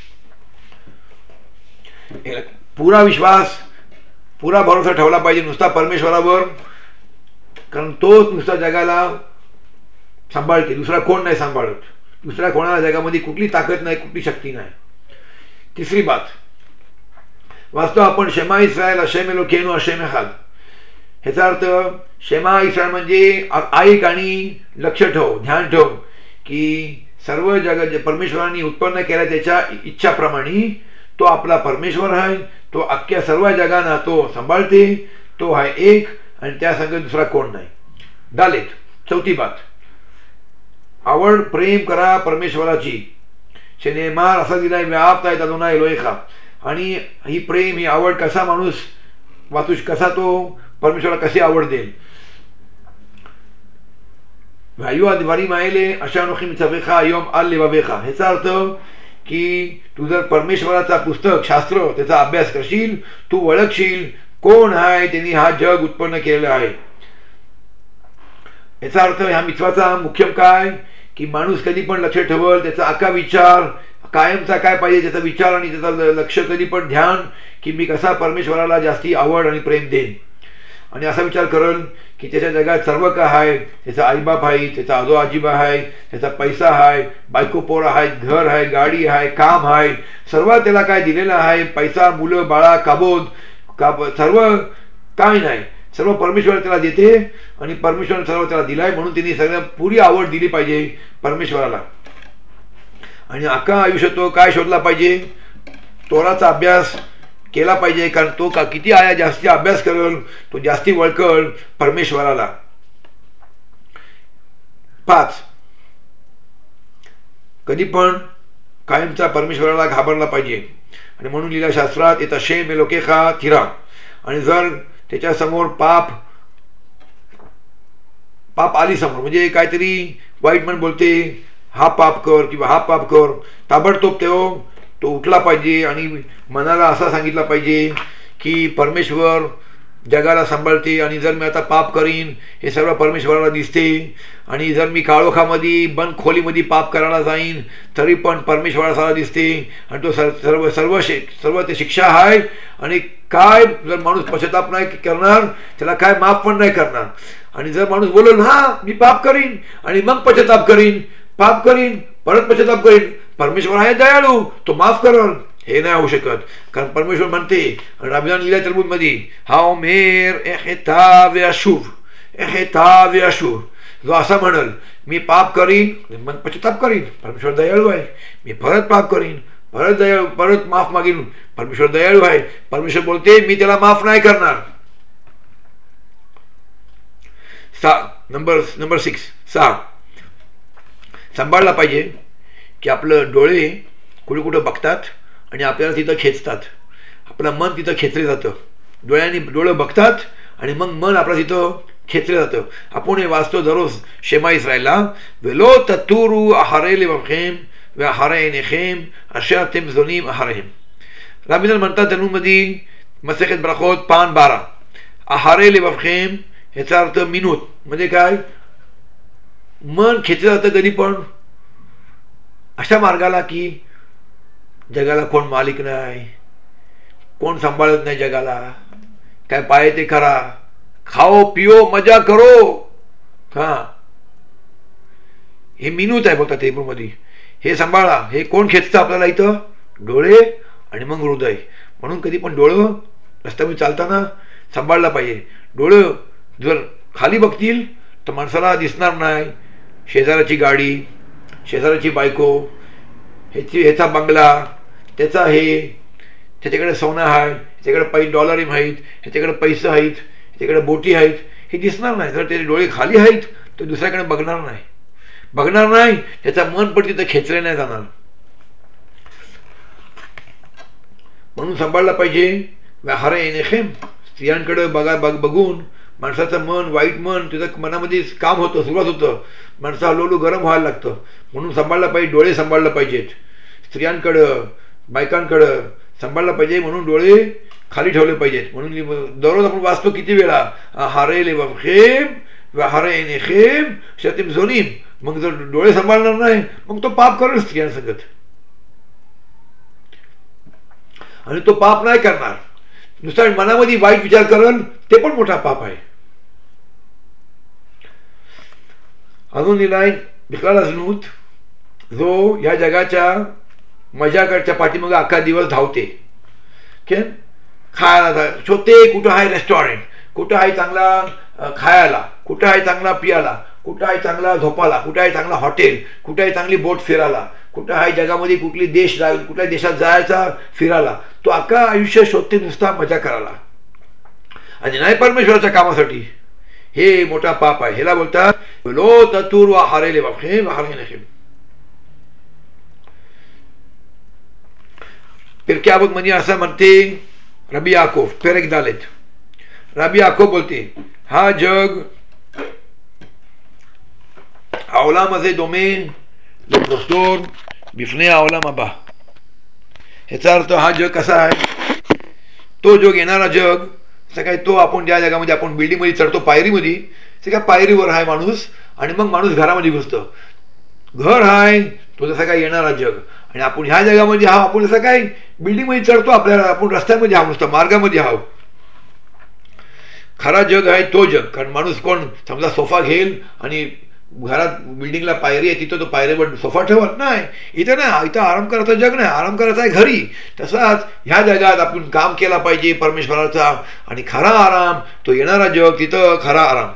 पुरा विश्वास, पुरा भरोसा ठेवला पाहिजे नुसता परमेश्वरावर, कारण तोच नुसता जगाला सांभाळते, दुसरा कोण नाही सांभाळत, दुसऱ्या कोणाला जगामध्ये कुठली ताकद नाही, कुठली शक्ती नाही. तिसरी बात, वास्तव आपण शेमा इस्रायल हशेम एलोकेनु हशेम एखाद, ह्याचा अर्थ शेमा इस्रायल म्हणजे ऐक आणि लक्ष ठेव, ध्यान ठेव की सर्व जग परमेश्वरांनी उत्पन्न केल्या त्याच्या इच्छाप्रमाणे तो आपला परमेश्वर आहे, तो अख्ख्या सर्व जगांना तो सांभाळते, तो आहे एक आणि त्या संग दुसरा कोण नाही. दालेत, चौथी बात, आवड प्रेम करा परमेश्वराची. शेनेमार असा दिलाय व्यापता येत अदोनाय एलोहेका, आणि ही प्रेम ही आवड कसा माणूस कसा तो परमेश्वराला कशी आवड देईल. वायू आदिवारी मायले अशा नोखी मिचवेखा अयोम आल लेवावेखा, ह्याचा अर्थ की तू जर परमेश्वराचा पुस्तक शास्त्र त्याचा अभ्यास करशील, तू ओळखशील कोण आहे, त्यांनी हा जग उत्पन्न केलेला आहे. याचा अर्थ ह्या मित्वाचा मुख्य काय की माणूस कधी पण लक्ष ठेवल, त्याचा आका विचार कायमचा काय पाहिजे, त्याचा विचार आणि त्याचा लक्ष कधी पण ध्यान की मी कसा परमेश्वराला जास्ती आवड आणि प्रेम देईन. आणि असा विचार करल की त्याच्या जगात सर्व काय आहे, त्याचा आईबाप आहे, त्याचा आजो आजीबा आहे, त्याचा पैसा आहे, बायको पोर आहेत, घर आहे, गाडी आहे, काम आहे, सर्व त्याला काय दिलेलं आहे, पैसा, मुलं बाळा, सर्व काय नाही, सर्व परमेश्वर त्याला देते आणि परमेश्वर सर्व त्याला दिलाय, म्हणून त्यांनी सगळ्या पुरी आवड दिली पाहिजे परमेश्वराला. आणि अख्खा आयुष्य तो काय शोधला पाहिजे, तोराचा अभ्यास केला पाहिजे, कारण तो किती आया जास्ती अभ्यास करेल तो जास्ती वळकल परमेश्वराला. 5, कधी पण कायमचा परमेश्वराला घाबरला पाहिजे. आणि म्हणून लिहिला शास्त्रात येत शेम एलोकेखा थिरा, आणि जर त्याच्या समोर पाप आली समोर, म्हणजे काहीतरी वाईट मन बोलते हा पाप कर किंवा हा पाप कर, ताबडतोब तो उठला पाहिजे आणि मनाला असा सांगितला पाहिजे की परमेश्वर जगाला सांभाळते आणि जर मी आता पाप करीन हे सर्व परमेश्वराला दिसते, आणि जर मी काळोखामध्ये बंद खोलीमध्ये पाप करायला जाईन तरी पण परमेश्वराला दिसते, आणि तो सर्व ते शिक्षा आहे. आणि काय जर माणूस पश्चाताप नाही करणार त्याला काय माफ पण नाही करणार. आणि जर माणूस बोलेल हा मी पाप करीन आणि मग पश्चाताप करीन, पाप करीन परत पश्चाताप करीन, परमेश्वर आहे दयाळू, तो माफ करल, हे नाही होऊ शकत. कारण परमेश्वर म्हणते रमजान लिहिला तलमूद मध्ये हाव मेर एहेता वे अशुभ, जो असा म्हणल मी पाप करीन मग पश्चाताप करीन, परमेश्वर दयाळू आहे, मी परत पाप करीन परत माफ मागेन. परमेश्वर दयाळू आहे. परमेश्वर बोलते मी त्याला माफ नाही करणार. नंबर 6 सांभाळला पाहिजे की आपलं डोळे कुठे कुठं बघतात आणि आपल्याला तिथं खेचतात. आपलं मन तिथं खेचलं जातं. डोळे बघतात आणि मग मन आपलं तिथं खेचलं जातं. आपण हे वाचतो दररोज शेमा इस्रायलला, वेलो ततुरू आहारे लेवखेम व आहारे ऐनेखेम अशे अतेम झोनीम आहारेम. रबींद्र म्हणतात तलमूदमध्ये मसेखत ब्राखोत पान 12, आहारे लेवखेम याचा अर्थ मिनूत म्हणजे काय, मन खेचलं जातं कधी पण अशा मार्गाला की जगाला कोण मालिक नाही, कोण सांभाळत नाही जगाला, काय पाय ते करा, खाओ पिओ मजा करो. हे मिनूत आहे बघतात हिब्रूमध्ये. हे सांभाळा. हे कोण खेचतं आपल्याला इथं, डोळे आणि मग हृदय. म्हणून कधी पण डोळं रस्त्यामध्ये चालताना सांभाळला पाहिजे. डोळं जर खाली बघतील तर माणसाला दिसणार नाही शेजाराची गाडी, शेजाराची बायको, ह्याचा बंगला, त्याचा हे, त्याच्याकडे सोनं आहे, ह्याच्याकडे $डॉलर आहेत, ह्याच्याकडे पैसे आहेत, ह्याच्याकडे बोटी आहेत, हे दिसणार नाही. जर त्याचे डोळे खाली आहेत तर दुसऱ्याकडे बघणार नाही. त्याचा मन पण तिथं खेचले नाही जाणार. म्हणून सांभाळला पाहिजे. व्याहारे ऐनेखेम, स्त्रियांकडे बघून माणसाचं मन, वाईट मन, तिथं मनामध्ये काम होतं, सुरुवात होतं, माणसं हळूहळू गरम व्हायला लागतं. म्हणून सांभाळला पाहिजे. डोळे सांभाळला पाहिजेत. स्त्रियांकडं, बायकांकडं सांभाळला पाहिजे. म्हणून डोळे खाली ठेवले पाहिजेत. म्हणून दररोज आपण वाचतो किती वेळा, आहारे लेवखेम व्याहारे ऐनेखेम शतीम झोनीम. मग जर डोळे सांभाळणार नाही मग तो पाप करेल स्त्रियांसंगत, आणि तो पाप नाही करणार, नुसता मनामध्ये वाईट विचार करेल, ते पण मोठा पाप आहे. अजून दिलाय भिकाला जणूत, जो या जगाच्या मजाकडच्या पाठीमागे अख्खा दिवस धावते. खायला शोधते, कुठं आहे रेस्टॉरंट, कुठं आहे चांगला खायला, कुठं आहे चांगला पियाला, कुठं आहे चांगला झोपाला, कुठं आहे चांगला हॉटेल, कुठं आहे चांगली बोट फिरायला, कुठं आहे जगामध्ये कुठल्या देशात जायचा फिरायला. तो अख्खा आयुष्य शोधते नुसता मजा करायला आणि नाही परमेश्वराच्या कामासाठी. हे मोठा पाप आहे. ह्याला बोलतात लो ततूर वा हारेले वाखेम हारेनेखेम. पिरके आवत म्हणजे असं म्हणते रबी याकोब पेरेक दालेत. रबी याकोब बोलते हा जग आवलामध्ये दोमे लोकदोर बिफने आवलाम अबा. ह्याचा अर्थ हा जग कसा आहे, तो जग येणारा जग असं काय, तो आपण ज्या जगामध्ये आपण बिल्डिंगमध्ये चढतो पायरीमध्ये, ते काय पायरीवर आहे माणूस आणि मग माणूस घरामध्ये घुसतं. घर आहे तो जसा काय येणारा जग, आणि आपण ह्या जगामध्ये हा आपण जसं काय बिल्डिंगमध्ये चढतो, आपल्याला आपण रस्त्यामध्ये हा नुसतं मार्गामध्ये हा. खरा जग आहे तो जग. कारण माणूस कोण समजा सोफा घेईल आणि घरात बिल्डिंगला पायरी आहे तिथं तो पायरीवर सोफा ठेवत नाही. इथं नाही, इथं आराम करायचं जग नाही, आराम करायचा आहे घरी. तसाच ह्या जगात आपण काम केला पाहिजे परमेश्वराचा, आणि खरा आराम तो येणारा जग, तिथं खरा आराम.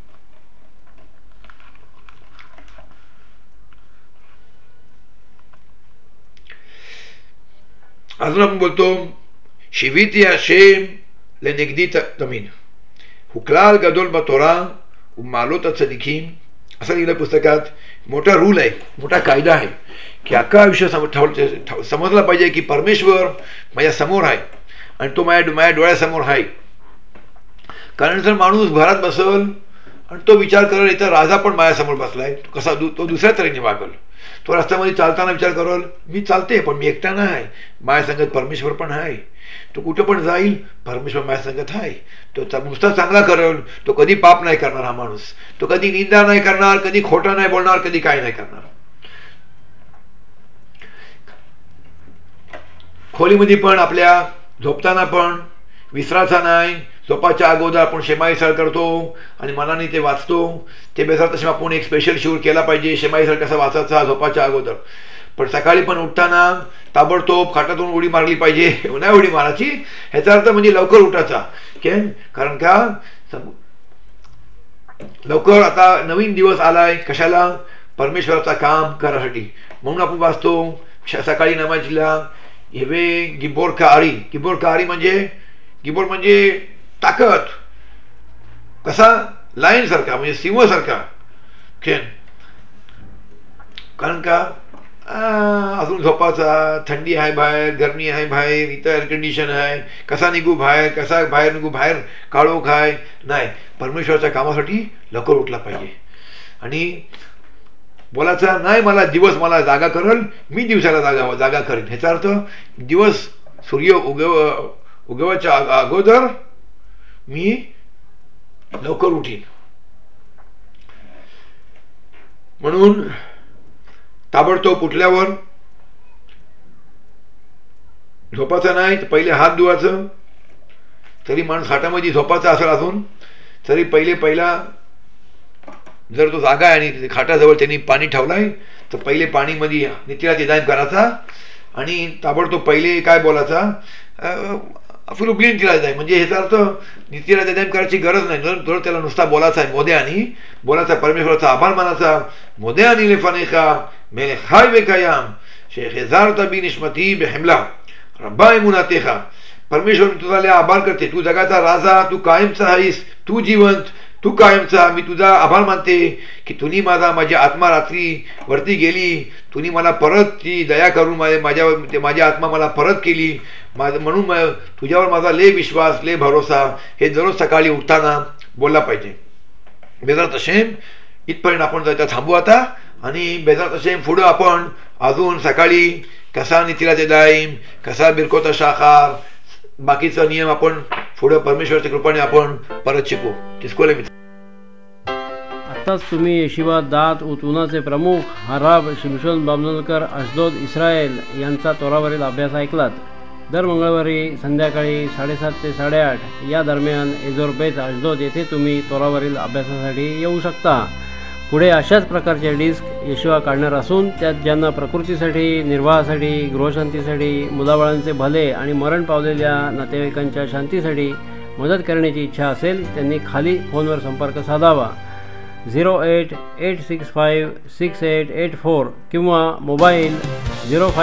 अजून आपण बोलतो शिविती शेम लेनेगदी तमीन हुकलाल गदोल बतोरा मालोत चदिखीम. असं लिहिलं पुस्तकात. मोठा रूल आहे, मोठा कायदा आहे की अख्खा आयुष्य समजला पाहिजे की परमेश्वर माझ्या समोर आहे आणि तो माझ्या डोळ्यासमोर आहे. कारण जर माणूस घरात बसल आणि तो विचार करेल इथं राजा पण माझ्यासमोर बसलाय, कसा तो दुसऱ्या तऱ्हेने वागल. तो रस्त्यामध्ये चालताना विचार करेल मी चालते पण मी एकटा नाही आहे, माझ्या संगत परमेश्वर पण आहे. तो कुठं पण जाईल परमेश्वर माझ्या संगत आहे. तो नुसता चांगला करेल, तो कधी पाप नाही करणार हा माणूस. तो कधी निंदा नाही करणार, कधी खोटा नाही बोलणार, कधी काय नाही करणार. खोलीमध्ये पण आपल्या झोपताना पण विसरायचा नाही. झोपाच्या अगोदर आपण शेमा इसळ करतो आणि मनाने ते वाचतो. ते बेजार तसे आपण एक स्पेशल शिवर केला पाहिजे शेमा इसळ कसा वाचायचा झोपाच्या अगोदर. पण सकाळी पण उठताना ताबडतोब खाटातून उडी मारली पाहिजे. नाही उडी मारायची, ह्याचा अर्थ म्हणजे लवकर उठायचा. कारण का लवकर आता नवीन दिवस आलाय, कशाला, परमेश्वराचा काम करासाठी. म्हणून आपण वाचतो सकाळी नमाजला हेवे गिबोर कारी म्हणजे ताकद, कसा लायन सारखा म्हणजे सिंह सारखा खेळ. कारण का अजून झोपाचा, थंडी आहे बाहेर, गरमी आहे बाहेर, इथं एअर कंडिशन आहे, कसा निघू बाहेर, कसा बाहेर निघू, बाहेर काळोख आहे. नाही, परमेश्वराच्या कामासाठी लवकर उठला पाहिजे. आणि बोलायचा नाही मला दिवस मला जागा करल, मी दिवसाला जागा करेन. ह्याचा अर्थ दिवस सूर्य उगवाच्या अगोदर मी लवकर उठीन. म्हणून ताबडतोब उठल्यावर झोपायचं नाही, तर पहिले हात धुवायचं. तरी माणूस हातामध्ये झोपायचा असेल अजून तरी पहिला जर तो जागा आहे आणि खाटाजवळ त्यांनी पाणी ठेवलाय तर पहिले पाणीमध्ये नित्याला निदान करायचा. आणि ताबडतोब पहिले काय बोलायचा, फुल ब्लीन केला जाय. म्हणजे ह्याचा अर्थ नित्याला निदान करायची गरज नाही. जर त्याला नुसता बोलायचा आहे मोद्यानी बोलायचा, परमेश्वराचा आभार मानायचा. मोद्यानी लेफानेखा मेले हाय बेकायाम शेखेजारता बी निष्मती बेहमला रब्बा एमुनातेखा. परमेश्वर तुझा लय आभार करते. तू जगाचा राजा, तू कायमचा आहेस, तू जिवंत, तू कायमचा. मी तुझा आभार मानते की तुम्ही माझी आत्मा रात्री वरती गेली, तुम्ही मला परत ती दया करून माझी आत्मा मला परत केली. म्हणून तुझ्यावर माझा लय विश्वास, लय भरोसा. हे दररोज सकाळी उठताना बोलला पाहिजे. बेजात हशेम इथपर्यंत आपण जायचं थांबू आता. आणि बेजात हशेम पुढं आपण अजून सकाळी कसा नितीला दाईम, कसा बिरकोता शाखार, बाकीचा नियम आपण पुढे परमेश्वराच्या कृपेने आपण परत शिकू. तिसकोले मित्र, आत्ताच तुम्ही येशिवा दात उतुनाचे प्रमुख हराब शिमशोन बामनोलकर अशदोद इस्रायल यांचा तोरावरील अभ्यास ऐकलात. दर मंगळवारी संध्याकाळी 7:30 ते 8:30 या दरम्यान एजोर बेत अशदोद येथे तुम्ही तोरावरील अभ्यासासाठी येऊ शकता. पुढे अशाच प्रकारचे डिस्क येशिवा काढणार असून त्यात ज्यांना प्रकृतीसाठी, निर्वाहासाठी, गृहशांतीसाठी, मुलाबाळांचे भले आणि मरण पावलेल्या नातेवाईकांच्या शांतीसाठी मदत करण्याची इच्छा असेल त्यांनी खाली फोनवर संपर्क साधावा. 0886568884 किंवा मोबाईल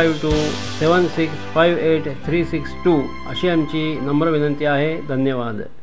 05276583662 अशी आमची नम्र विनंती आहे. धन्यवाद.